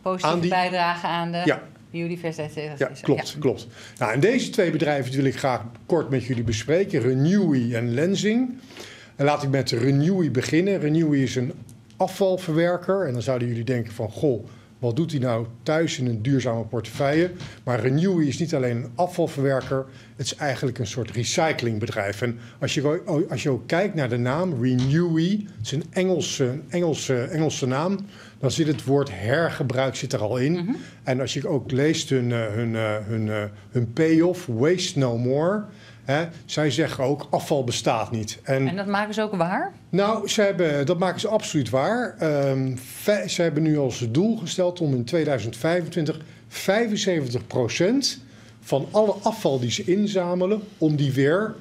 positieve die, bijdrage aan de ja, biodiversiteit. Ja, klopt, ja. klopt. Nou, en deze twee bedrijven wil ik graag kort met jullie bespreken. Renewi en Lenzing. En laat ik met Renewi beginnen. Renewi is een afvalverwerker. En dan zouden jullie denken van, goh, wat doet hij nou thuis in een duurzame portefeuille? Maar Renewi is niet alleen een afvalverwerker. Het is eigenlijk een soort recyclingbedrijf. En als je, als je ook kijkt naar de naam, Renewi, het is een Engelse, Engelse, Engelse naam. Dan zit het woord hergebruik zit er al in. Mm-hmm. En als je ook leest hun, hun, hun, hun, hun payoff, waste no more. Hè, zij zeggen ook, afval bestaat niet. En, en dat maken ze ook waar? Nou, ze hebben, dat maken ze absoluut waar. Um, fe, ze hebben nu als doel gesteld om in tweeduizend vijfentwintig vijfenzeventig procent van alle afval die ze inzamelen, om die weer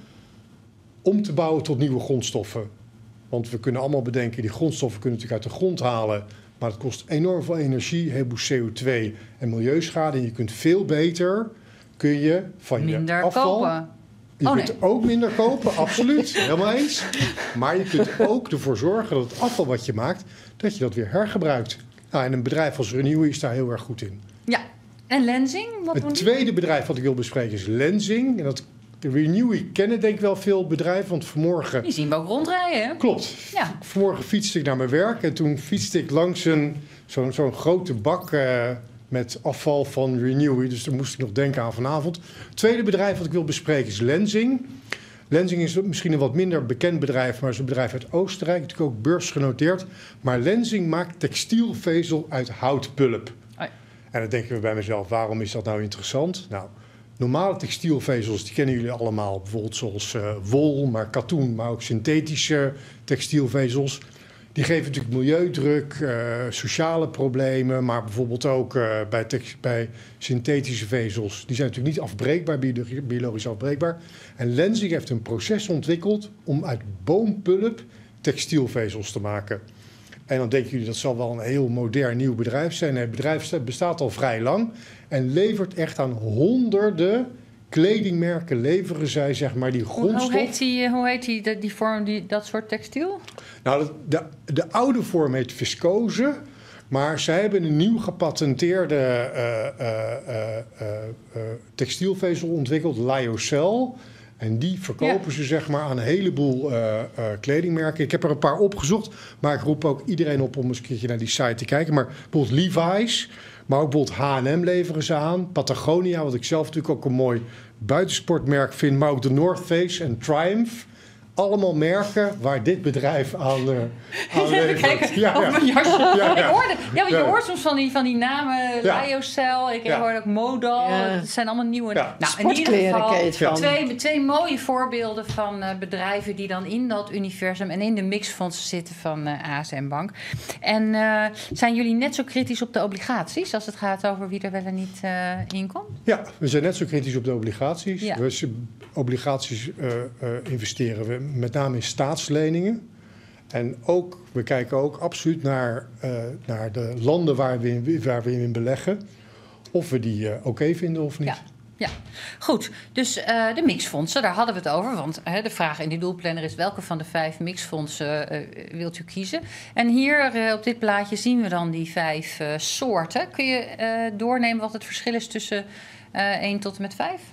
om te bouwen tot nieuwe grondstoffen. Want we kunnen allemaal bedenken, die grondstoffen kunnen natuurlijk uit de grond halen, maar het kost enorm veel energie, een heleboel C O twee en milieuschade. En je kunt veel beter, kun je van minder je afval... kopen. Je oh, kunt nee. ook minder kopen, absoluut, helemaal eens. Maar je kunt ook ervoor zorgen dat het afval wat je maakt, dat je dat weer hergebruikt. Nou, en een bedrijf als Renewi is daar heel erg goed in. Ja, en Lenzing? Wat het tweede bedrijf wat ik wil bespreken is Lenzing. En dat Renewi kennen denk ik wel veel bedrijven, want vanmorgen... Die zien we ook rondrijden, hè? Klopt. Ja. Vanmorgen fietste ik naar mijn werk en toen fietste ik langs een, zo'n, zo'n grote bak... Uh, met afval van Renewi, dus daar moest ik nog denken aan vanavond. Het tweede bedrijf wat ik wil bespreken is Lenzing. Lenzing is misschien een wat minder bekend bedrijf, maar het is een bedrijf uit Oostenrijk, natuurlijk ook beursgenoteerd. Maar Lenzing maakt textielvezel uit houtpulp. Oh ja. En dan denken we bij mezelf, waarom is dat nou interessant? Nou, normale textielvezels, die kennen jullie allemaal, bijvoorbeeld zoals uh, wol, maar katoen, maar ook synthetische textielvezels. Die geven natuurlijk milieudruk, uh, sociale problemen, maar bijvoorbeeld ook uh, bij, tex- bij synthetische vezels. Die zijn natuurlijk niet afbreekbaar, biologisch afbreekbaar. En Lenzing heeft een proces ontwikkeld om uit boompulp textielvezels te maken. En dan denken jullie dat zal wel een heel modern nieuw bedrijf zijn. Nee, het bedrijf bestaat al vrij lang en levert echt aan honderden kledingmerken leveren zij, zeg maar, die grondstof. Hoe heet die, hoe heet die, die, die vorm, die, dat soort textiel? Nou, de, de oude vorm heet viscose, maar zij hebben een nieuw gepatenteerde uh, uh, uh, uh, textielvezel ontwikkeld, Lyocell. En die verkopen ja. ze, zeg maar, aan een heleboel uh, uh, kledingmerken. Ik heb er een paar opgezocht, maar ik roep ook iedereen op om eens een keertje naar die site te kijken. Maar bijvoorbeeld Levi's, maar ook bijvoorbeeld H en M leveren ze aan. Patagonia, wat ik zelf natuurlijk ook een mooi buitensportmerk vind. Maar ook de North Face en Triumph. Allemaal merken waar dit bedrijf aan, uh, aan levert. Kijk, ja, ja. Mijn jasje. Ja, ja. Ik hoorde, ja, je ja. hoort soms van die, van die namen, ja. Lyocell, ik ja. hoor ook Modal. Ja. Het zijn allemaal nieuwe... Ja. Nou, in ieder geval van. twee, twee mooie voorbeelden van uh, bedrijven die dan in dat universum en in de mixfondsen zitten van uh, A S N Bank. En uh, zijn jullie net zo kritisch op de obligaties als het gaat over wie er wel en niet uh, in komt? Ja, we zijn net zo kritisch op de obligaties. Ja. We obligaties uh, uh, investeren we met name in staatsleningen. En ook, we kijken ook absoluut naar, uh, naar de landen waar we, in, waar we in beleggen. Of we die uh, oké okay vinden of niet. Ja. Ja, goed. Dus uh, de mixfondsen, daar hadden we het over. Want uh, de vraag in die doelplanner is welke van de vijf mixfondsen uh, wilt u kiezen? En hier uh, op dit plaatje zien we dan die vijf uh, soorten. Kun je uh, doornemen wat het verschil is tussen uh, één tot en met vijf?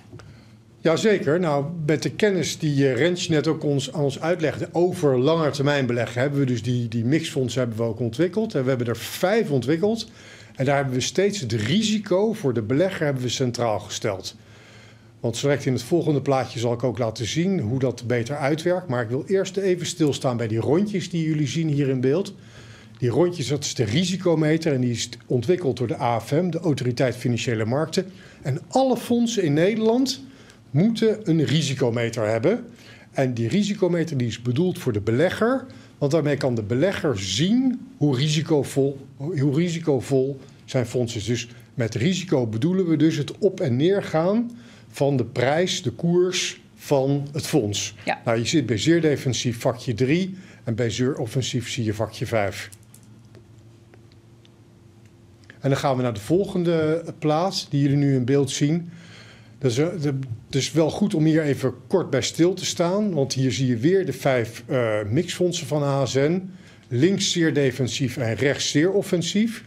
Jazeker. Nou, met de kennis die uh, Rens net ook ons, aan ons uitlegde over langetermijn beleggen, hebben we dus die, die mixfondsen hebben we ook ontwikkeld. En we hebben er vijf ontwikkeld. En daar hebben we steeds het risico voor de belegger hebben we centraal gesteld. Want zo direct in het volgende plaatje zal ik ook laten zien hoe dat beter uitwerkt. Maar ik wil eerst even stilstaan bij die rondjes die jullie zien hier in beeld. Die rondjes, dat is de risicometer en die is ontwikkeld door de A F M, de Autoriteit Financiële Markten. En alle fondsen in Nederland moeten een risicometer hebben. En die risicometer die is bedoeld voor de belegger. Want daarmee kan de belegger zien hoe risicovol, hoe risicovol zijn fonds is. Dus met risico bedoelen we dus het op- en neergaan van de prijs, de koers van het fonds. Ja. Nou, je zit bij zeer defensief vakje drie en bij zeer offensief zie je vakje vijf. En dan gaan we naar de volgende plaats die jullie nu in beeld zien. Dat is, dat is wel goed om hier even kort bij stil te staan. Want hier zie je weer de vijf uh, mixfondsen van A S N. Links zeer defensief en rechts zeer offensief.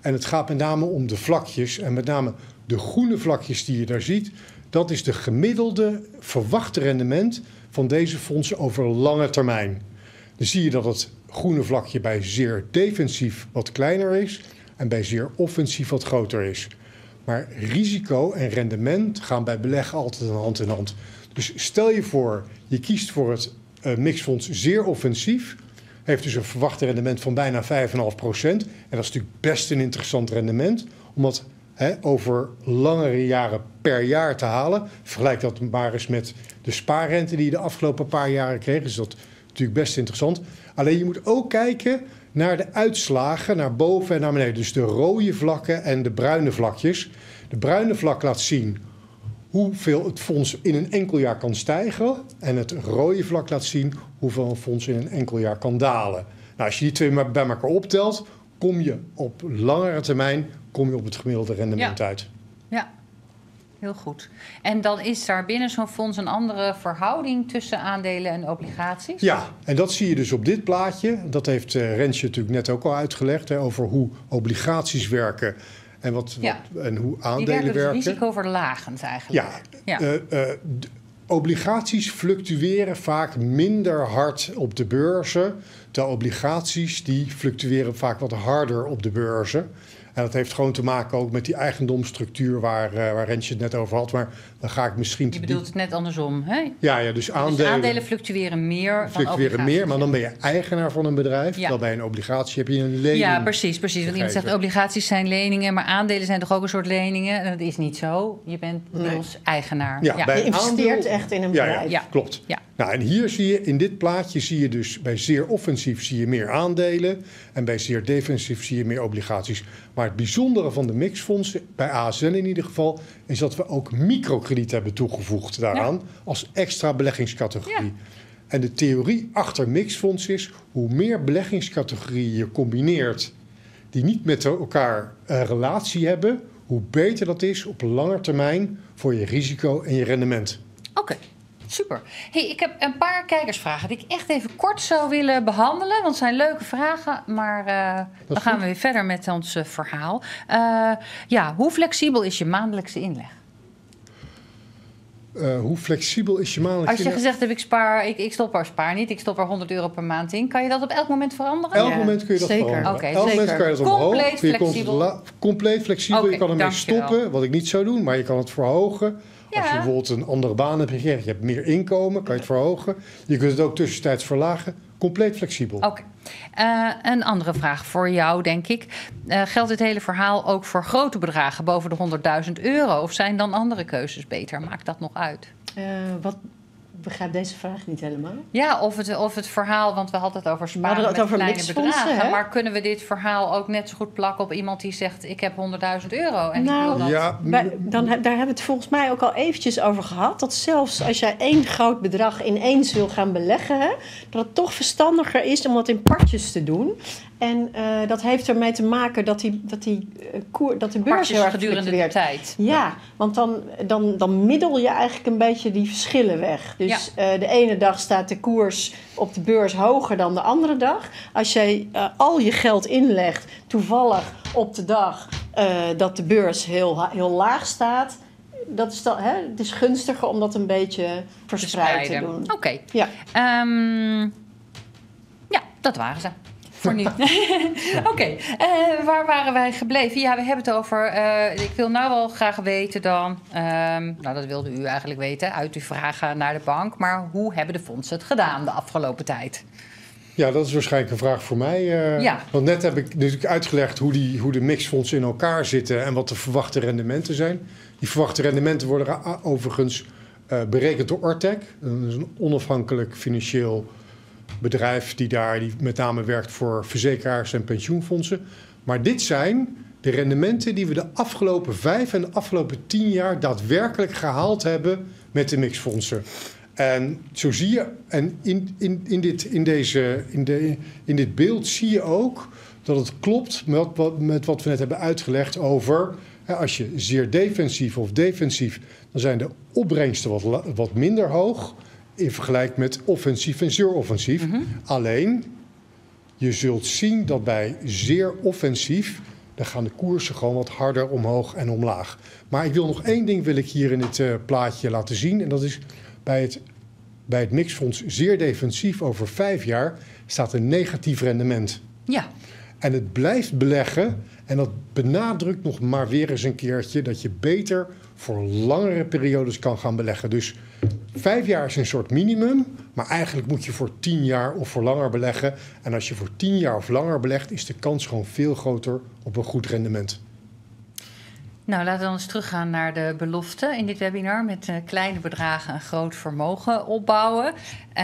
En het gaat met name om de vlakjes. En met name de groene vlakjes die je daar ziet. Dat is de gemiddelde verwachte rendement van deze fondsen over lange termijn. Dan zie je dat het groene vlakje bij zeer defensief wat kleiner is. En bij zeer offensief wat groter is. Maar risico en rendement gaan bij beleggen altijd hand in hand. Dus stel je voor, je kiest voor het uh, mixfonds zeer offensief. Heeft dus een verwachte rendement van bijna vijf komma vijf procent. En dat is natuurlijk best een interessant rendement. Omdat hè, over langere jaren per jaar te halen. Vergelijk dat maar eens met de spaarrente die je de afgelopen paar jaren kreeg. Dus dat is natuurlijk best interessant. Alleen je moet ook kijken naar de uitslagen, naar boven en naar beneden. Dus de rode vlakken en de bruine vlakjes. De bruine vlak laat zien hoeveel het fonds in een enkel jaar kan stijgen. En het rode vlak laat zien hoeveel een fonds in een enkel jaar kan dalen. Nou, als je die twee maar bij elkaar optelt, kom je op langere termijn kom je op het gemiddelde rendement ja. uit. Ja, heel goed. En dan is daar binnen zo'n fonds een andere verhouding tussen aandelen en obligaties? Ja, en dat zie je dus op dit plaatje. Dat heeft uh, Rensje natuurlijk net ook al uitgelegd, hè, over hoe obligaties werken. En, wat, ja. wat, en hoe aandelen Die werken. Dus werken. risicoverlagend eigenlijk. Ja, ja. Uh, uh, d- obligaties fluctueren vaak minder hard op de beurzen. De obligaties die fluctueren vaak wat harder op de beurzen. En dat heeft gewoon te maken ook met die eigendomsstructuur waar, uh, waar Rensje het net over had. Maar dan ga ik misschien... Je bedoelt het net andersom, hè? Ja, ja, dus aandelen... Dus aandelen fluctueren meer dan fluctueren obligaties. meer, maar dan ben je eigenaar van een bedrijf. Ja. Terwijl bij een obligatie heb je een lening. Ja, precies, precies. Want iemand zegt obligaties zijn leningen, maar aandelen zijn toch ook een soort leningen? En dat is niet zo. Je bent deels nee. eigenaar. Ja, ja. bij je investeert aandeel... echt in een ja, bedrijf. Ja, ja, klopt. Ja. Nou, en hier zie je, in dit plaatje zie je dus bij zeer offensief zie je meer aandelen. En bij zeer defensief zie je meer obligaties. Maar het bijzondere van de mixfondsen, bij A S N in ieder geval, is dat we ook microkrediet hebben toegevoegd daaraan. Ja. Als extra beleggingscategorie. Ja. En de theorie achter mixfonds is, hoe meer beleggingscategorieën je combineert die niet met elkaar een relatie hebben, hoe beter dat is op lange termijn voor je risico en je rendement. Oké. Okay. Super. Hey, ik heb een paar kijkersvragen die ik echt even kort zou willen behandelen. Want het zijn leuke vragen, maar uh, dan gaan we weer verder met ons uh, verhaal. Uh, ja, hoe flexibel is je maandelijkse inleg? Uh, hoe flexibel is je maandelijkse inleg? Als je gezegd hebt, ik spaar, ik, ik stop er spaar niet, ik stop er honderd euro per maand in. Kan je dat op elk moment veranderen? Elk ja, moment kun je dat zeker. veranderen. Okay, elk zeker. moment kan je dat Compleet omhoog. flexibel. Je la- compleet flexibel. Okay, je kan ermee stoppen, wat ik niet zou doen, maar je kan het verhogen. Ja. Als je bijvoorbeeld een andere baan hebt gekregen, je hebt meer inkomen, kan je het verhogen. Je kunt het ook tussentijds verlagen. Compleet flexibel. Oké. Okay. Uh, een andere vraag voor jou, denk ik. Uh, geldt dit hele verhaal ook voor grote bedragen boven de honderdduizend euro? Of zijn dan andere keuzes beter? Maakt dat nog uit? Uh, wat... Ik begrijp deze vraag niet helemaal. Ja, of het, of het verhaal, want we hadden het over sparen met over kleine bedragen. Hè? Maar kunnen we dit verhaal ook net zo goed plakken op iemand die zegt, ik heb honderdduizend euro en nou, ik wil dat? Ja, bij, dan, daar hebben we het volgens mij ook al eventjes over gehad. Dat zelfs als jij één groot bedrag ineens wil gaan beleggen, hè, dat het toch verstandiger is om dat in partjes te doen. En uh, dat heeft ermee te maken dat, die, dat, die, uh, koer, dat de beurs heel erg gedurende de tijd. Ja, ja, want dan, dan, dan middel je eigenlijk een beetje die verschillen weg. Dus ja. uh, de ene dag staat de koers op de beurs hoger dan de andere dag. Als jij uh, al je geld inlegt, toevallig op de dag uh, dat de beurs heel, heel laag staat, dat is dan, hè, het is gunstiger om dat een beetje verspreid te doen. Oké. Okay. Ja. Um, ja, dat waren ze. Voor nu. Oké, okay. uh, waar waren wij gebleven? Ja, we hebben het over... Uh, ik wil nou wel graag weten dan... Um, nou, dat wilde u eigenlijk weten uit uw vragen naar de bank. Maar hoe hebben de fondsen het gedaan de afgelopen tijd? Ja, dat is waarschijnlijk een vraag voor mij. Uh, ja. Want net heb ik natuurlijk uitgelegd hoe, die, hoe de mixfondsen in elkaar zitten... en wat de verwachte rendementen zijn. Die verwachte rendementen worden overigens uh, berekend door Ortec. Dat is een onafhankelijk financieel bedrijf die daar die met name werkt voor verzekeraars en pensioenfondsen. Maar dit zijn de rendementen die we de afgelopen vijf en de afgelopen tien jaar daadwerkelijk gehaald hebben met de mixfondsen. En zo zie je, en in, in, in, dit, in, deze, in, de, in dit beeld zie je ook dat het klopt met wat, met wat we net hebben uitgelegd over, hè, als je zeer defensief of defensief, dan zijn de opbrengsten wat, wat minder hoog in vergelijking met offensief en zeer offensief. Mm-hmm. Alleen, je zult zien dat bij zeer offensief dan gaan de koersen gewoon wat harder omhoog en omlaag. Maar ik wil nog één ding wil ik hier in dit uh, plaatje laten zien. En dat is bij het, bij het mixfonds zeer defensief over vijf jaar staat een negatief rendement. Ja. En het blijft beleggen. En dat benadrukt nog maar weer eens een keertje dat je beter voor langere periodes kan gaan beleggen. Dus vijf jaar is een soort minimum, maar eigenlijk moet je voor tien jaar of voor langer beleggen. En als je voor tien jaar of langer belegt, is de kans gewoon veel groter op een goed rendement. Nou, laten we dan eens teruggaan naar de belofte in dit webinar met uh, kleine bedragen een groot vermogen opbouwen.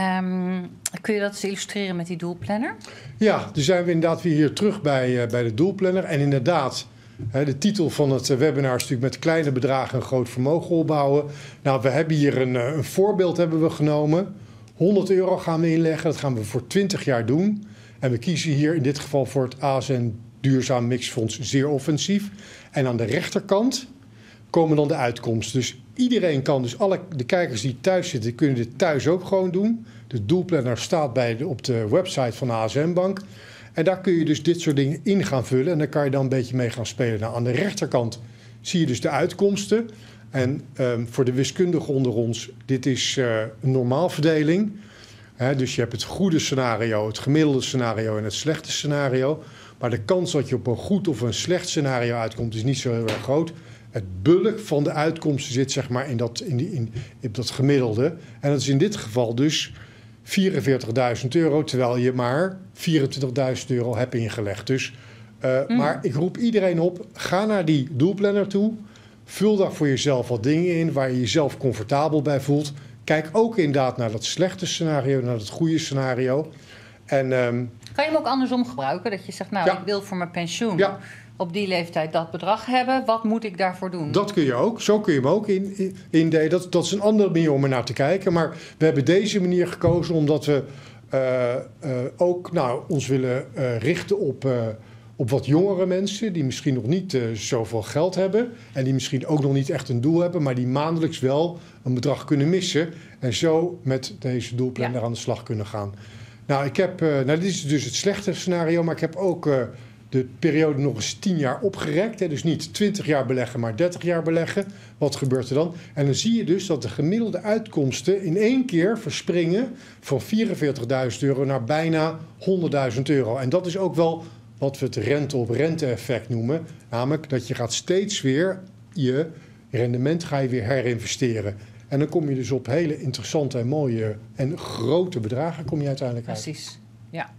Um, kun je dat eens illustreren met die doelplanner? Ja, dan zijn we inderdaad weer hier terug bij, uh, bij de doelplanner. En inderdaad, hè, de titel van het uh, webinar is natuurlijk met kleine bedragen een groot vermogen opbouwen. Nou, we hebben hier een, uh, een voorbeeld hebben we genomen. honderd euro gaan we inleggen, dat gaan we voor twintig jaar doen. En we kiezen hier in dit geval voor het A S N Duurzaam Mixfonds zeer offensief. En aan de rechterkant komen dan de uitkomsten. Dus iedereen kan, dus alle de kijkers die thuis zitten, kunnen dit thuis ook gewoon doen. De doelplanner staat bij de, op de website van de A S N Bank. En daar kun je dus dit soort dingen in gaan vullen. En daar kan je dan een beetje mee gaan spelen. Nou, aan de rechterkant zie je dus de uitkomsten. En um, voor de wiskundigen onder ons, dit is uh, een normaalverdeling. He, dus je hebt het goede scenario, het gemiddelde scenario en het slechte scenario. Maar de kans dat je op een goed of een slecht scenario uitkomt is niet zo heel erg groot. Het bulk van de uitkomsten zit zeg maar in dat, in die, in, in dat gemiddelde. En dat is in dit geval dus vierenveertigduizend euro, terwijl je maar vierentwintigduizend euro hebt ingelegd. Dus, uh, mm. Maar ik roep iedereen op, ga naar die doelplanner toe. Vul daar voor jezelf wat dingen in waar je jezelf comfortabel bij voelt. Kijk ook inderdaad naar dat slechte scenario, naar het goede scenario. En, um, kan je hem ook andersom gebruiken? Dat je zegt, nou, ja. ik wil voor mijn pensioen ja. op die leeftijd dat bedrag hebben. Wat moet ik daarvoor doen? Dat kun je ook. Zo kun je hem ook indelen. In, in dat, dat is een andere manier om er naar te kijken. Maar we hebben deze manier gekozen omdat we uh, uh, ook nou, ons willen uh, richten op, uh, op wat jongere mensen die misschien nog niet uh, zoveel geld hebben. En die misschien ook nog niet echt een doel hebben, maar die maandelijks wel een bedrag kunnen missen. En zo met deze doelplanner ja. aan de slag kunnen gaan. Nou, ik heb, uh, nou, dit is dus het slechte scenario, maar ik heb ook uh, de periode nog eens tien jaar opgerekt. Hè, dus niet twintig jaar beleggen, maar dertig jaar beleggen. Wat gebeurt er dan? En dan zie je dus dat de gemiddelde uitkomsten in één keer verspringen van vierenveertigduizend euro naar bijna honderdduizend euro. En dat is ook wel wat we het rente-op-rente-effect noemen. Namelijk dat je gaat steeds weer je rendement ga je weer herinvesteren. En dan kom je dus op hele interessante en mooie en grote bedragen kom je uiteindelijk uit. Precies, ja.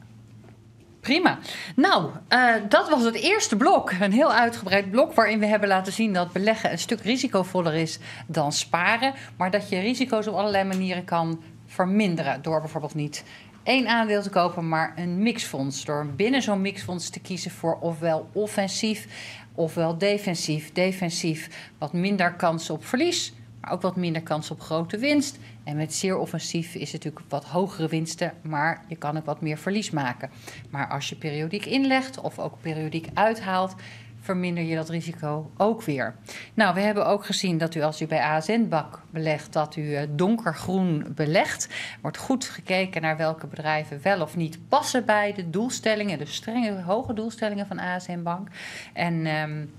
Prima. Nou, uh, dat was het eerste blok. Een heel uitgebreid blok waarin we hebben laten zien dat beleggen een stuk risicovoller is dan sparen. Maar dat je risico's op allerlei manieren kan verminderen. Door bijvoorbeeld niet één aandeel te kopen, maar een mixfonds. Door binnen zo'n mixfonds te kiezen voor ofwel offensief ofwel defensief. Defensief wat minder kans op verlies, maar ook wat minder kans op grote winst. En met zeer offensief is het natuurlijk wat hogere winsten, maar je kan ook wat meer verlies maken. Maar als je periodiek inlegt of ook periodiek uithaalt, verminder je dat risico ook weer. Nou, we hebben ook gezien dat u als u bij A S N Bank belegt, dat u donkergroen belegt. Wordt goed gekeken naar welke bedrijven wel of niet passen bij de doelstellingen, de strenge, hoge doelstellingen van A S N Bank. En Um,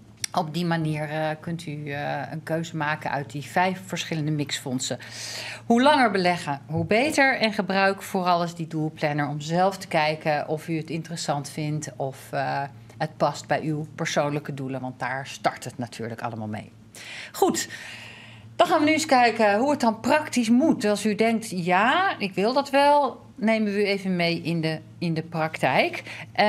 Op die manier uh, kunt u uh, een keuze maken uit die vijf verschillende mixfondsen. Hoe langer beleggen, hoe beter. En gebruik vooral eens die doelplanner om zelf te kijken of u het interessant vindt of uh, het past bij uw persoonlijke doelen. Want daar start het natuurlijk allemaal mee. Goed, dan gaan we nu eens kijken hoe het dan praktisch moet. Als u denkt, ja, ik wil dat wel, nemen we u even mee in de, in de praktijk.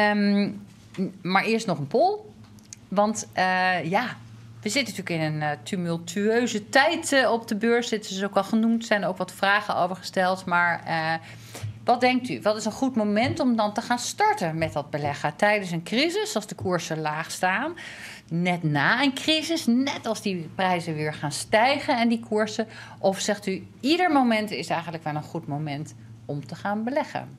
Um, maar eerst nog een poll. Want uh, ja, we zitten natuurlijk in een uh, tumultueuze tijd uh, op de beurs. Dit is ook al genoemd, er zijn er ook wat vragen over gesteld. Maar uh, wat denkt u? Wat is een goed moment om dan te gaan starten met dat beleggen? Tijdens een crisis, als de koersen laag staan. Net na een crisis, net als die prijzen weer gaan stijgen en die koersen. Of zegt u, ieder moment is eigenlijk wel een goed moment om te gaan beleggen?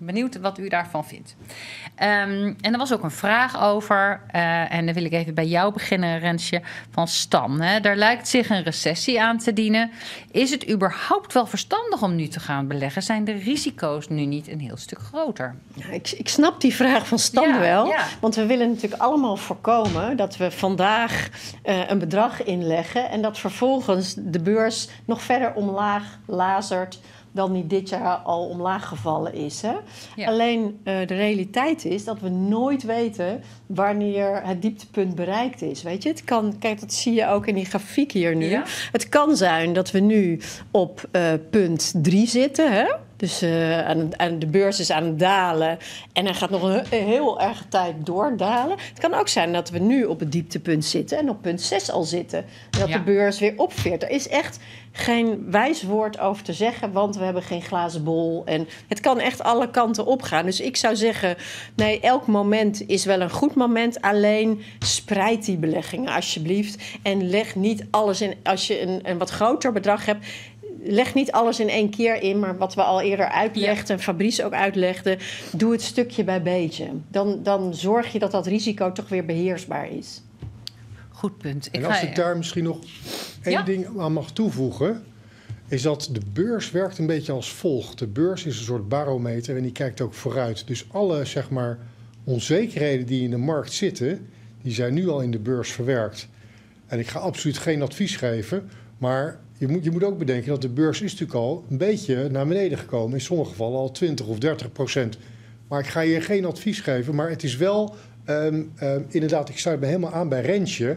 Benieuwd wat u daarvan vindt. Um, en er was ook een vraag over, uh, en dan wil ik even bij jou beginnen, Rensje, van Stan. Hè. Daar lijkt zich een recessie aan te dienen. Is het überhaupt wel verstandig om nu te gaan beleggen? Zijn de risico's nu niet een heel stuk groter? Ja, ik, ik snap die vraag van Stan Ja, wel. ja. Want we willen natuurlijk allemaal voorkomen dat we vandaag uh, een bedrag inleggen en dat vervolgens de beurs nog verder omlaag lazert dan die dit jaar al omlaag gevallen is. Hè? Ja. Alleen uh, de realiteit is dat we nooit weten wanneer het dieptepunt bereikt is. Weet je, het kan, kijk, dat zie je ook in die grafiek hier nu. Ja. Het kan zijn dat we nu op uh, punt drie zitten, hè? Dus uh, aan, aan de beurs is aan het dalen en hij gaat nog een, een heel erg tijd doordalen. Het kan ook zijn dat we nu op het dieptepunt zitten en op punt zes al zitten. En dat Ja. de beurs weer opveert. Er is echt geen wijs woord over te zeggen, want we hebben geen glazen bol. En het kan echt alle kanten opgaan. Dus ik zou zeggen, nee, elk moment is wel een goed moment. Alleen spreid die beleggingen alsjeblieft. En leg niet alles in, als je een, een wat groter bedrag hebt, leg niet alles in één keer in, maar wat we al eerder uitlegden, en Fabrice ook uitlegde, doe het stukje bij beetje. Dan, dan zorg je dat dat risico toch weer beheersbaar is. Goed punt. Ik En als ga- ik daar misschien nog één Ja? ding aan mag toevoegen, is dat de beurs werkt een beetje als volgt. De beurs is een soort barometer en die kijkt ook vooruit. Dus alle, zeg maar, onzekerheden die in de markt zitten, die zijn nu al in de beurs verwerkt. En ik ga absoluut geen advies geven, maar je moet, je moet ook bedenken dat de beurs is natuurlijk al een beetje naar beneden gekomen. In sommige gevallen al twintig of dertig procent. Maar ik ga je geen advies geven, maar het is wel, um, um, inderdaad, ik sluit me helemaal aan bij Rensje.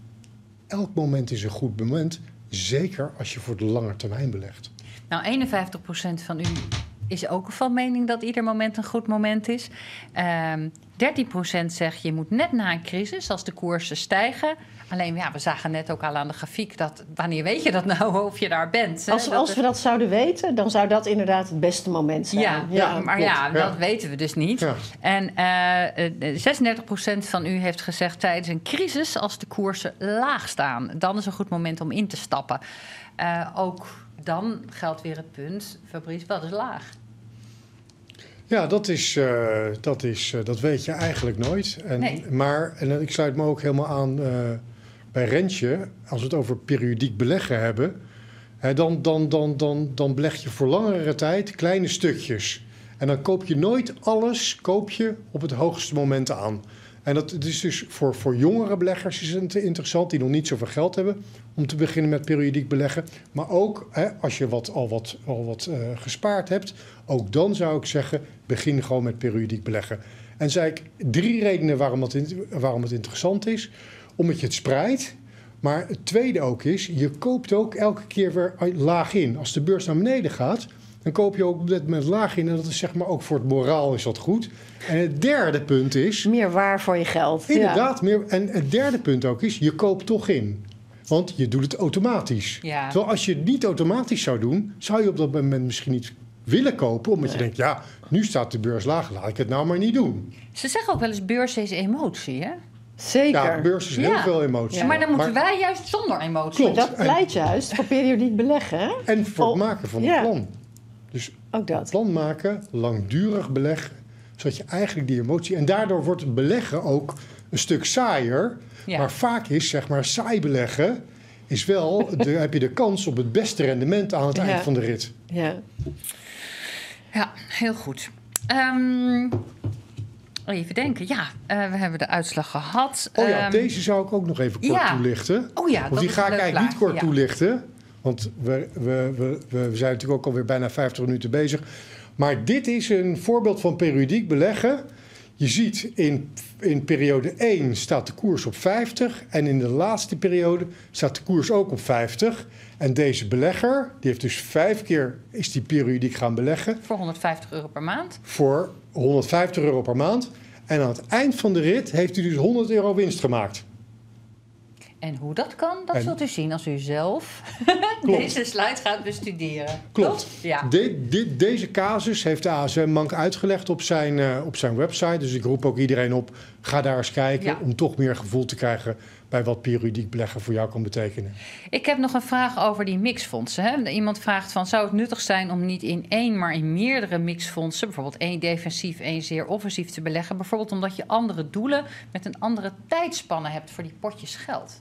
Elk moment is een goed moment, zeker als je voor de lange termijn belegt. Nou, eenenvijftig procent van u is ook van mening dat ieder moment een goed moment is. Um, dertien procent zegt je moet net na een crisis, als de koersen stijgen. Alleen, ja, we zagen net ook al aan de grafiek dat wanneer weet je dat nou of je daar bent? Hè? Als, Dat als is- we dat zouden weten, dan zou dat inderdaad het beste moment zijn. Ja, ja, maar klopt. ja, Ja. dat weten we dus niet. Ja. En uh, uh, zesendertig procent van u heeft gezegd tijdens een crisis, als de koersen laag staan, dan is een goed moment om in te stappen. Uh, ook dan geldt weer het punt, Fabrice, wat is laag? Ja, dat, is, uh, dat, is, uh, dat weet je eigenlijk nooit. En, Nee. Maar, en ik sluit me ook helemaal aan uh, bij Rensje, als we het over periodiek beleggen hebben, hè, dan, dan, dan, dan, dan beleg je voor langere tijd kleine stukjes. En dan koop je nooit alles koop je op het hoogste moment aan. En dat het is dus voor, voor jongere beleggers is het interessant, die nog niet zoveel geld hebben, om te beginnen met periodiek beleggen. Maar ook hè, als je wat, al wat, al wat uh, gespaard hebt, ook dan zou ik zeggen, begin gewoon met periodiek beleggen. En zei ik drie redenen waarom het, in, waarom het interessant is. Omdat je het spreidt. Maar het tweede ook is, je koopt ook elke keer weer laag in. Als de beurs naar beneden gaat, dan koop je ook met, met laag in. En dat is zeg maar ook voor het moraal is dat goed. En het derde punt is, Meer waar voor je geld. inderdaad, meer, en het derde punt ook is, je koopt toch in. Want je doet het automatisch. Ja. Terwijl als je het niet automatisch zou doen, zou je op dat moment misschien niet willen kopen. Omdat je denkt, ja, nu staat de beurs laag, laat ik het nou maar niet doen. Ze zeggen ook wel eens, beurs is emotie, hè? Zeker. Ja, beurs is heel Ja. veel emotie. Ja. Maar dan moeten Maar- wij juist zonder emotie. Klopt. Dat pleit juist voor periodiek beleggen. Hè? En voor het Oh, maken van ja. een plan. Dus Ook dat. plan maken, langdurig beleggen, zodat je eigenlijk die emotie... En daardoor wordt het beleggen ook een stuk saaier. Ja. Maar vaak is, zeg maar, saai beleggen... is wel, de, heb je de kans op het beste rendement aan het Ja. eind van de rit. Ja. Ja, heel goed. Um, even denken. Ja, uh, we hebben de uitslag gehad. Oh ja, Um, deze zou ik ook nog even kort ja. toelichten. Oh ja, Want dat die is ga een ik leuk eigenlijk niet plaatje, kort ja. toelichten. Want we, we, we, we zijn natuurlijk ook alweer bijna vijftig minuten bezig. Maar dit is een voorbeeld van periodiek beleggen. Je ziet in, in periode één staat de koers op vijftig. En in de laatste periode staat de koers ook op vijftig. En deze belegger, die heeft dus vijf keer is die periodiek gaan beleggen. Voor honderdvijftig euro per maand. Voor honderdvijftig euro per maand. En aan het eind van de rit heeft hij dus honderd euro winst gemaakt. En hoe dat kan, dat En- zult u zien als u zelf Klopt. deze slide gaat bestuderen. Klopt. Toch? Ja. De, de, deze casus heeft de A S M-bank uitgelegd op zijn, uh, op zijn website. Dus ik roep ook iedereen op, ga daar eens kijken... Ja. om toch meer gevoel te krijgen bij wat periodiek beleggen voor jou kan betekenen. Ik heb nog een vraag over die mixfondsen. Hè? Iemand vraagt van, zou het nuttig zijn om niet in één, maar in meerdere mixfondsen, bijvoorbeeld één defensief, één zeer offensief te beleggen, bijvoorbeeld omdat je andere doelen met een andere tijdspanne hebt voor die potjes geld?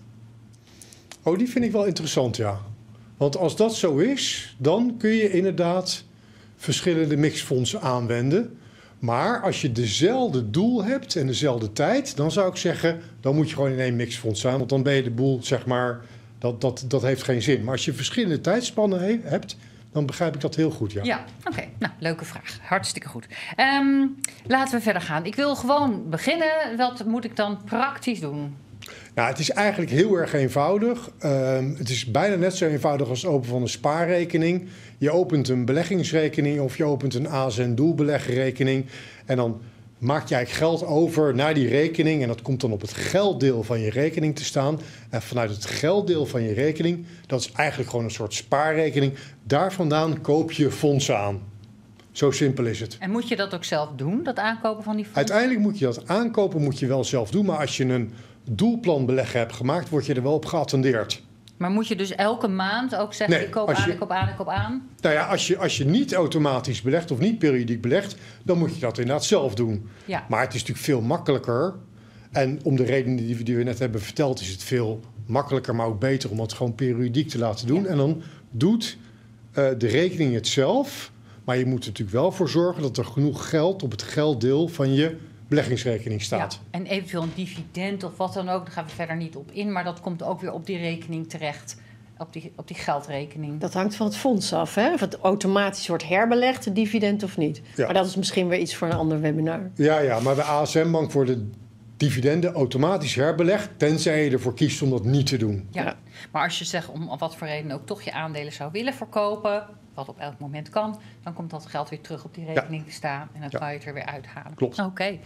Oh, die vind ik wel interessant, ja. Want als dat zo is, dan kun je inderdaad verschillende mixfondsen aanwenden. Maar als je dezelfde doel hebt en dezelfde tijd, dan zou ik zeggen, dan moet je gewoon in één mixfonds staan. Want dan ben je de boel, zeg maar, dat, dat, dat heeft geen zin. Maar als je verschillende tijdspannen he- hebt, dan begrijp ik dat heel goed, ja. Ja, oké. Okay. Nou, leuke vraag. Hartstikke goed. Um, laten we verder gaan. Ik wil gewoon beginnen. Wat moet ik dan praktisch doen? Nou, het is eigenlijk heel erg eenvoudig. Um, het is bijna net zo eenvoudig als het openen van een spaarrekening. Je opent een beleggingsrekening of je opent een A S N-doelbeleggerrekening. En dan maak je eigenlijk geld over naar die rekening. En dat komt dan op het gelddeel van je rekening te staan. En vanuit het gelddeel van je rekening, dat is eigenlijk gewoon een soort spaarrekening. Daar vandaan koop je fondsen aan. Zo simpel is het. En moet je dat ook zelf doen, dat aankopen van die fondsen? Uiteindelijk moet je dat aankopen, moet je wel zelf doen. Maar als je een doelplan beleggen hebt gemaakt, word je er wel op geattendeerd. Maar moet je dus elke maand ook zeggen, Nee, ik koop als aan, je- ik koop aan, ik koop aan? Nou ja, als je, als je niet automatisch belegt of niet periodiek belegt, dan moet je dat inderdaad zelf doen. Ja. Maar het is natuurlijk veel makkelijker. En om de redenen die we, die we net hebben verteld, is het veel makkelijker, maar ook beter om het gewoon periodiek te laten doen. Ja. En dan doet uh, de rekening het zelf. Maar je moet er natuurlijk wel voor zorgen dat er genoeg geld op het gelddeel van je beleggingsrekening staat. Ja, en eventueel een dividend of wat dan ook, daar gaan we verder niet op in. Maar dat komt ook weer op die rekening terecht, op die, op die geldrekening. Dat hangt van het fonds af, hè? Of het automatisch wordt herbelegd, het dividend of niet. Ja. Maar dat is misschien weer iets voor een ander webinar. Ja, ja, maar bij A S M-bank worden dividenden automatisch herbelegd, tenzij je ervoor kiest om dat niet te doen. Ja. Ja. Maar als je zegt om wat voor reden ook toch je aandelen zou willen verkopen, wat op elk moment kan, dan komt dat geld weer terug op die rekening te staan en dan Ja. kan je het er weer uithalen. Klopt. Oké. Okay.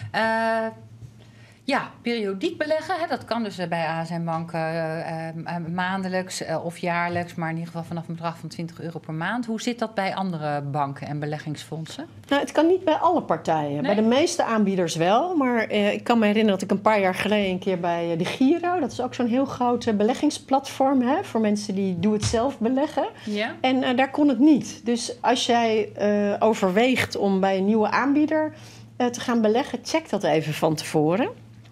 Uh, ja, periodiek beleggen, hè, dat kan dus uh, bij A S M-bank uh, uh, uh, maandelijks uh, of jaarlijks, maar in ieder geval vanaf een bedrag van twintig euro per maand. Hoe zit dat bij andere banken en beleggingsfondsen? Nou, het kan niet bij alle partijen. Nee? Bij de meeste aanbieders wel. Maar eh, ik kan me herinneren dat ik een paar jaar geleden een keer bij eh, de Giro... dat is ook zo'n heel groot uh, beleggingsplatform, hè, voor mensen die doe-het-zelf beleggen. Ja. En uh, daar kon het niet. Dus als jij uh, overweegt om bij een nieuwe aanbieder uh, te gaan beleggen, check dat even van tevoren.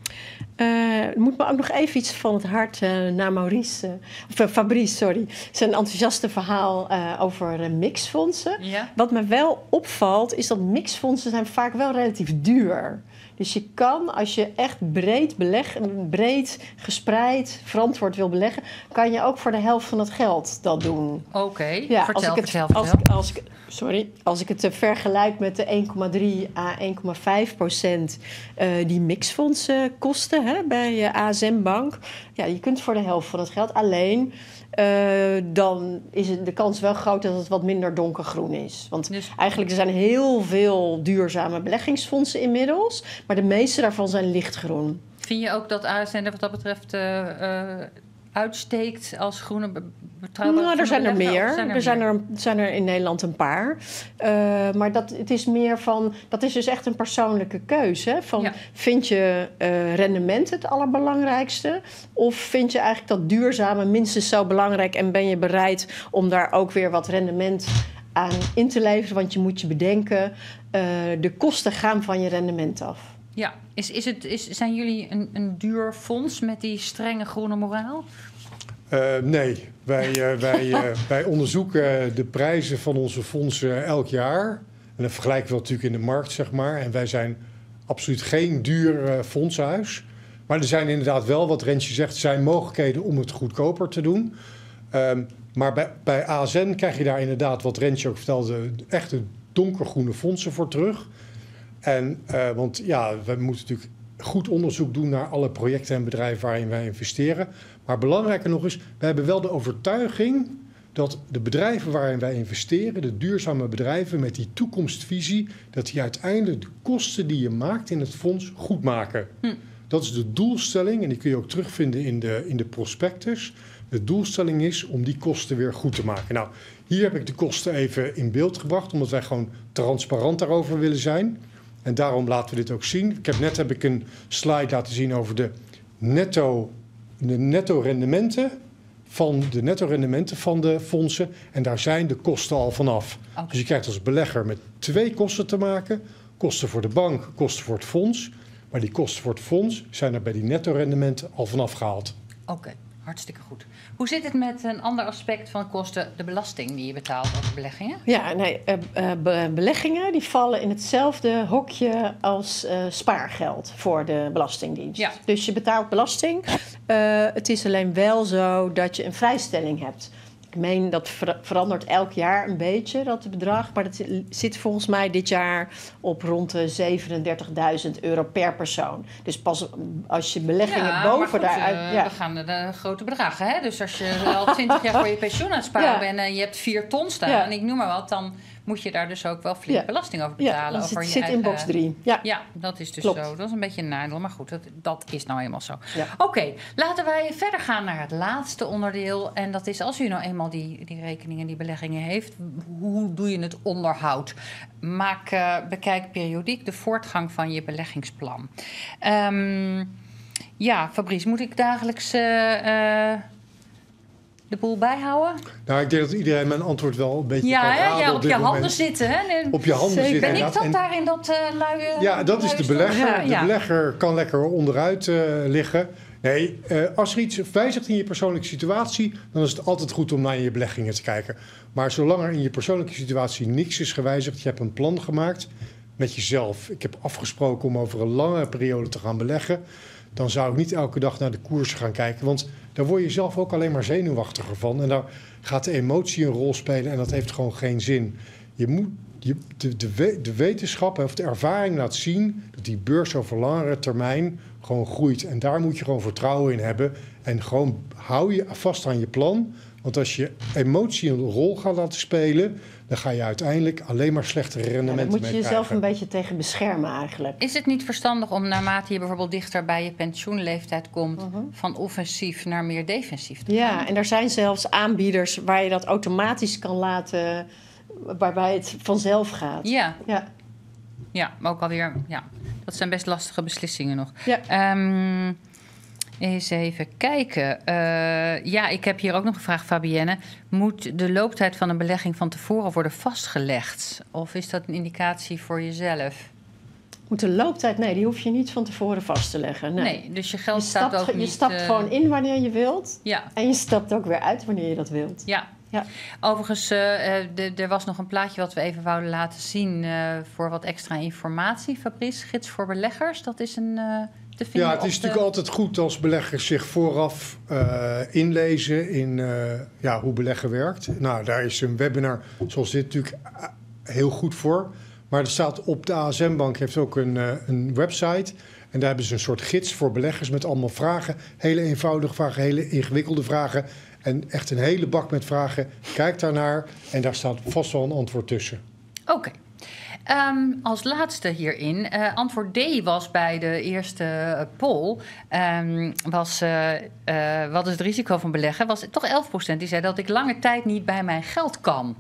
Uh, moet me ook nog even iets van het hart uh, naar Maurice, uh, of uh, Fabrice, sorry. Zijn enthousiaste verhaal uh, over uh, mixfondsen. Ja. Wat me wel opvalt, is dat mixfondsen zijn vaak wel relatief duur. Dus je kan, als je echt breed, beleg, breed gespreid, verantwoord wil beleggen, kan je ook voor de helft van het geld dat doen. Oké, okay. Ja, vertel, als ik het, vertel, als vertel. ik, als ik, sorry, als ik het uh, vergelijk met de één komma drie à één komma vijf procent uh, die mixfondsen kosten hè, bij uh, A S M-bank. Ja, je kunt voor de helft van het geld. Alleen, uh, dan is het de kans wel groot dat het wat minder donkergroen is. Want Dus- eigenlijk er zijn heel veel duurzame beleggingsfondsen inmiddels. Maar de meeste daarvan zijn lichtgroen. Vind je ook dat A S N er wat dat betreft uh, uh, uitsteekt als groene be- betrouwbare Nou, er zijn er belegger? meer. Of zijn er er, zijn meer? er, zijn er in Nederland een paar. Uh, maar dat, het is meer van, dat is dus echt een persoonlijke keuze. Hè? Van, Ja. Vind je uh, rendement het allerbelangrijkste? Of vind je eigenlijk dat duurzame minstens zo belangrijk en ben je bereid om daar ook weer wat rendement aan in te leveren? Want je moet je bedenken, uh, de kosten gaan van je rendement af. Ja, is, is het, is, zijn jullie een, een duur fonds met die strenge groene moraal? Uh, nee, wij, uh, wij, uh, wij onderzoeken de prijzen van onze fondsen elk jaar. En dat vergelijken we natuurlijk in de markt, zeg maar. En wij zijn absoluut geen duur uh, fondshuis. Maar er zijn inderdaad wel, wat Rensje zegt, zijn mogelijkheden om het goedkoper te doen. Um, maar bij, bij A S N krijg je daar inderdaad, wat Rensje ook vertelde, echte donkergroene fondsen voor terug. En, uh, want ja, we moeten natuurlijk goed onderzoek doen naar alle projecten en bedrijven waarin wij investeren. Maar belangrijker nog is, we hebben wel de overtuiging dat de bedrijven waarin wij investeren, de duurzame bedrijven met die toekomstvisie, dat die uiteindelijk de kosten die je maakt in het fonds goed maken. Hm. Dat is de doelstelling en die kun je ook terugvinden in de, in de prospectus. De doelstelling is om die kosten weer goed te maken. Nou, hier heb ik de kosten even in beeld gebracht, omdat wij gewoon transparant daarover willen zijn. En daarom laten we dit ook zien. Ik heb net heb ik een slide laten zien over de netto de netto rendementen van de netto rendementen van de fondsen. En daar zijn de kosten al vanaf. Okay. Dus je krijgt als belegger met twee kosten te maken. Kosten voor de bank, kosten voor het fonds. Maar die kosten voor het fonds zijn er bij die netto rendementen al vanaf gehaald. Oké, okay, hartstikke goed. Hoe zit het met een ander aspect van kosten, de belasting die je betaalt over beleggingen? Ja, nee, uh, uh, be- beleggingen die vallen in hetzelfde hokje als uh, spaargeld voor de Belastingdienst. Ja. Dus je betaalt belasting. Uh, het is alleen wel zo dat je een vrijstelling hebt. Ik meen dat ver- verandert elk jaar een beetje, dat bedrag. Maar dat zit volgens mij dit jaar op rond de zevenendertigduizend euro per persoon. Dus pas als je beleggingen ja, boven maar goed, daaruit... Uh, ja. we gaan de, de grote bedragen. Hè? Dus als je al twintig jaar voor je pensioen aan het sparen Ja. bent en je hebt vier ton staan, Ja. en ik noem maar wat, dan moet je daar dus ook wel flink Ja. belasting over betalen. Ja, over het je zit eigen... in box drie. Ja. Ja, dat is dus Klopt. zo. Dat is een beetje een nadeel, maar goed, dat, dat is nou eenmaal zo. Ja. Oké, okay, laten wij verder gaan naar het laatste onderdeel. En dat is, als u nou eenmaal die, die rekeningen, die beleggingen heeft, hoe doe je het onderhoud? Maak, uh, bekijk periodiek de voortgang van je beleggingsplan. Um, ja, Fabrice, moet ik dagelijks... Uh, uh, de boel bijhouden? Nou, ik denk dat iedereen mijn antwoord wel een beetje ja, kan raden. Ja, op, op dit je moment. handen zitten. Hè? Op je handen Zeker. zitten. Ben ik inderdaad. dat En, daar in dat uh, luie... ja, dat is de belegger. Ja, ja. De belegger kan lekker onderuit uh, liggen. Nee, uh, als er iets wijzigt in je persoonlijke situatie, dan is het altijd goed om naar je beleggingen te kijken. Maar zolang er in je persoonlijke situatie niks is gewijzigd, je hebt een plan gemaakt met jezelf. Ik heb afgesproken om over een lange periode te gaan beleggen. Dan zou ik niet elke dag naar de koersen gaan kijken. Want daar word je zelf ook alleen maar zenuwachtiger van. En daar gaat de emotie een rol spelen en dat heeft gewoon geen zin. Je moet, je, de, de, de wetenschap of de ervaring laat zien dat die beurs over langere termijn gewoon groeit. En daar moet je gewoon vertrouwen in hebben. En gewoon hou je vast aan je plan. Want als je emotie een rol gaat laten spelen, dan ga je uiteindelijk alleen maar slechtere rendementen mee krijgen. Ja, daar moet je jezelf krijgen. een beetje tegen beschermen eigenlijk. Is het niet verstandig om naarmate je bijvoorbeeld dichter bij je pensioenleeftijd komt, Uh-huh. van offensief naar meer defensief te gaan? Ja, en er zijn zelfs aanbieders waar je dat automatisch kan laten, waarbij het vanzelf gaat. Ja, Ja. ja, maar ook alweer, ja, dat zijn best lastige beslissingen nog. Ja. Um, eens even kijken. Uh, ja, ik heb hier ook nog gevraagd, Fabienne. Moet de looptijd van een belegging van tevoren worden vastgelegd? Of is dat een indicatie voor jezelf? Moet de looptijd? Nee, die hoef je niet van tevoren vast te leggen. Nee, Nee, dus je geld je staat stapt, ook ge- niet... je stapt uh, gewoon in wanneer je wilt. Ja, En je stapt ook weer uit wanneer je dat wilt. ja. Ja. Overigens, uh, de, er was nog een plaatje wat we even wouden laten zien uh, voor wat extra informatie. Fabrice, gids voor beleggers, dat is een... Uh, te vinden Ja, het is op de... natuurlijk altijd goed als beleggers zich vooraf uh, inlezen in uh, ja, hoe beleggen werkt. Nou, daar is een webinar zoals dit natuurlijk heel goed voor. Maar er staat op de A S M-bank heeft ook een, uh, een website. En daar hebben ze een soort gids voor beleggers met allemaal vragen. Hele eenvoudige vragen, hele ingewikkelde vragen. En echt een hele bak met vragen. Kijk daarnaar en daar staat vast wel een antwoord tussen. Oké. Okay. Um, als laatste hierin, uh, antwoord D was bij de eerste uh, poll, um, was uh, uh, wat is het risico van beleggen? Was toch elf procent die zei dat ik lange tijd niet bij mijn geld kan.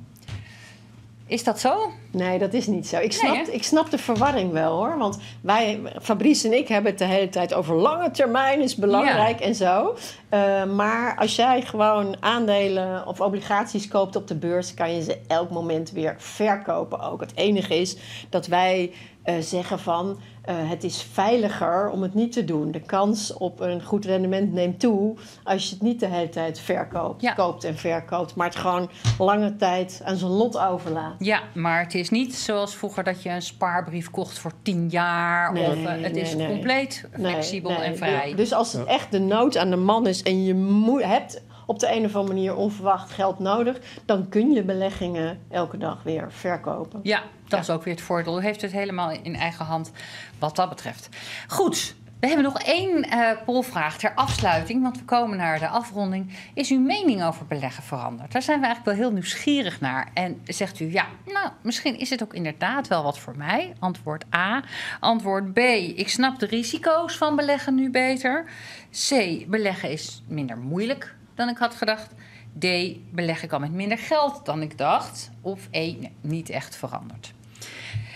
Is dat zo? Nee, dat is niet zo. Ik snap, Nee, ik snap de verwarring wel hoor. Want wij, Fabrice en ik, hebben het de hele tijd over lange termijn is belangrijk ja. en zo. Uh, maar als jij gewoon aandelen of obligaties koopt op de beurs, kan je ze elk moment weer verkopen ook. Het enige is dat wij uh, zeggen van uh, het is veiliger om het niet te doen. De kans op een goed rendement neemt toe als je het niet de hele tijd verkoopt, ja. koopt en verkoopt. Maar het gewoon lange tijd aan zijn lot overlaat. Ja, maar het is niet zoals vroeger dat je een spaarbrief kocht voor tien jaar. Nee, of, uh, het is nee, nee. compleet flexibel nee, nee. en vrij. Dus als het echt de nood aan de man is en je moet, hebt op de een of andere manier onverwacht geld nodig, dan kun je beleggingen elke dag weer verkopen. Ja, dat ja. is ook weer het voordeel. U heeft het helemaal in eigen hand wat dat betreft. Goed. We hebben nog één uh, polvraag ter afsluiting, want we komen naar de afronding. Is uw mening over beleggen veranderd? Daar zijn we eigenlijk wel heel nieuwsgierig naar. En zegt u, ja, nou, misschien is het ook inderdaad wel wat voor mij. Antwoord A. Antwoord B. Ik snap de risico's van beleggen nu beter. C. Beleggen is minder moeilijk dan ik had gedacht. D. Beleg ik al met minder geld dan ik dacht. Of E. Nee, niet echt veranderd.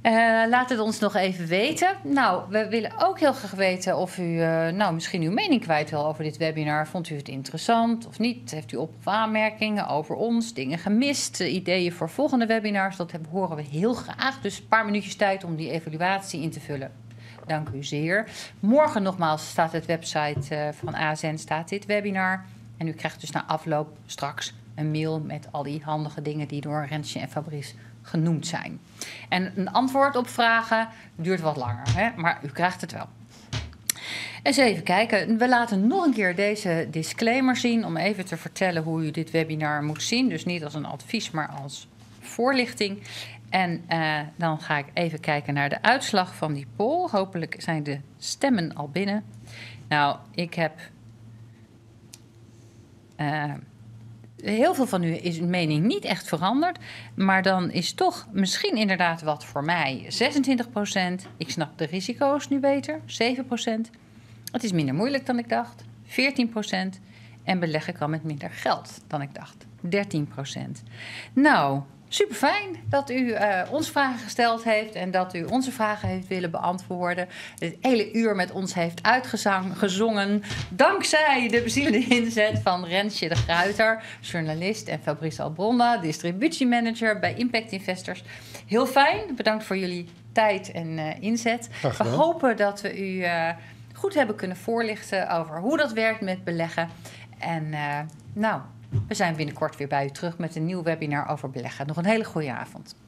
laat het ons nog even weten. Nou, we willen ook heel graag weten of u uh, nou, misschien uw mening kwijt wil over dit webinar. Vond u het interessant of niet? Heeft u op- of aanmerkingen over ons, dingen gemist, uh, ideeën voor volgende webinars? Dat hebben, horen we heel graag. Dus een paar minuutjes tijd om die evaluatie in te vullen. Dank u zeer. Morgen nogmaals staat het website uh, van A S N, staat dit webinar. En u krijgt dus na afloop straks een mail met al die handige dingen die door Rensje en Fabrice genoemd zijn. En een antwoord op vragen duurt wat langer, hè? Maar u krijgt het wel. Eens even kijken. We laten nog een keer deze disclaimer zien om even te vertellen hoe u dit webinar moet zien. Dus niet als een advies, maar als voorlichting. En uh, dan ga ik even kijken naar de uitslag van die poll. Hopelijk zijn de stemmen al binnen. Nou, ik heb... Uh, Heel veel van u is uw mening niet echt veranderd. Maar dan is toch misschien inderdaad wat voor mij. zesentwintig procent. Ik snap de risico's nu beter. zeven procent. Het is minder moeilijk dan ik dacht. veertien procent. En beleggen kan met minder geld dan ik dacht. dertien procent. Nou, super fijn dat u uh, ons vragen gesteld heeft. En dat u onze vragen heeft willen beantwoorden. Het hele uur met ons heeft uitgezongen. Dankzij de bezielende inzet van Rensje de Gruyter, journalist, en Fabrice Albronda, distributiemanager bij Impact Investors. Heel fijn. Bedankt voor jullie tijd en uh, inzet. We hopen dat we u uh, goed hebben kunnen voorlichten over hoe dat werkt met beleggen. En uh, nou... We zijn binnenkort weer bij u terug met een nieuw webinar over beleggen. Nog een hele goede avond.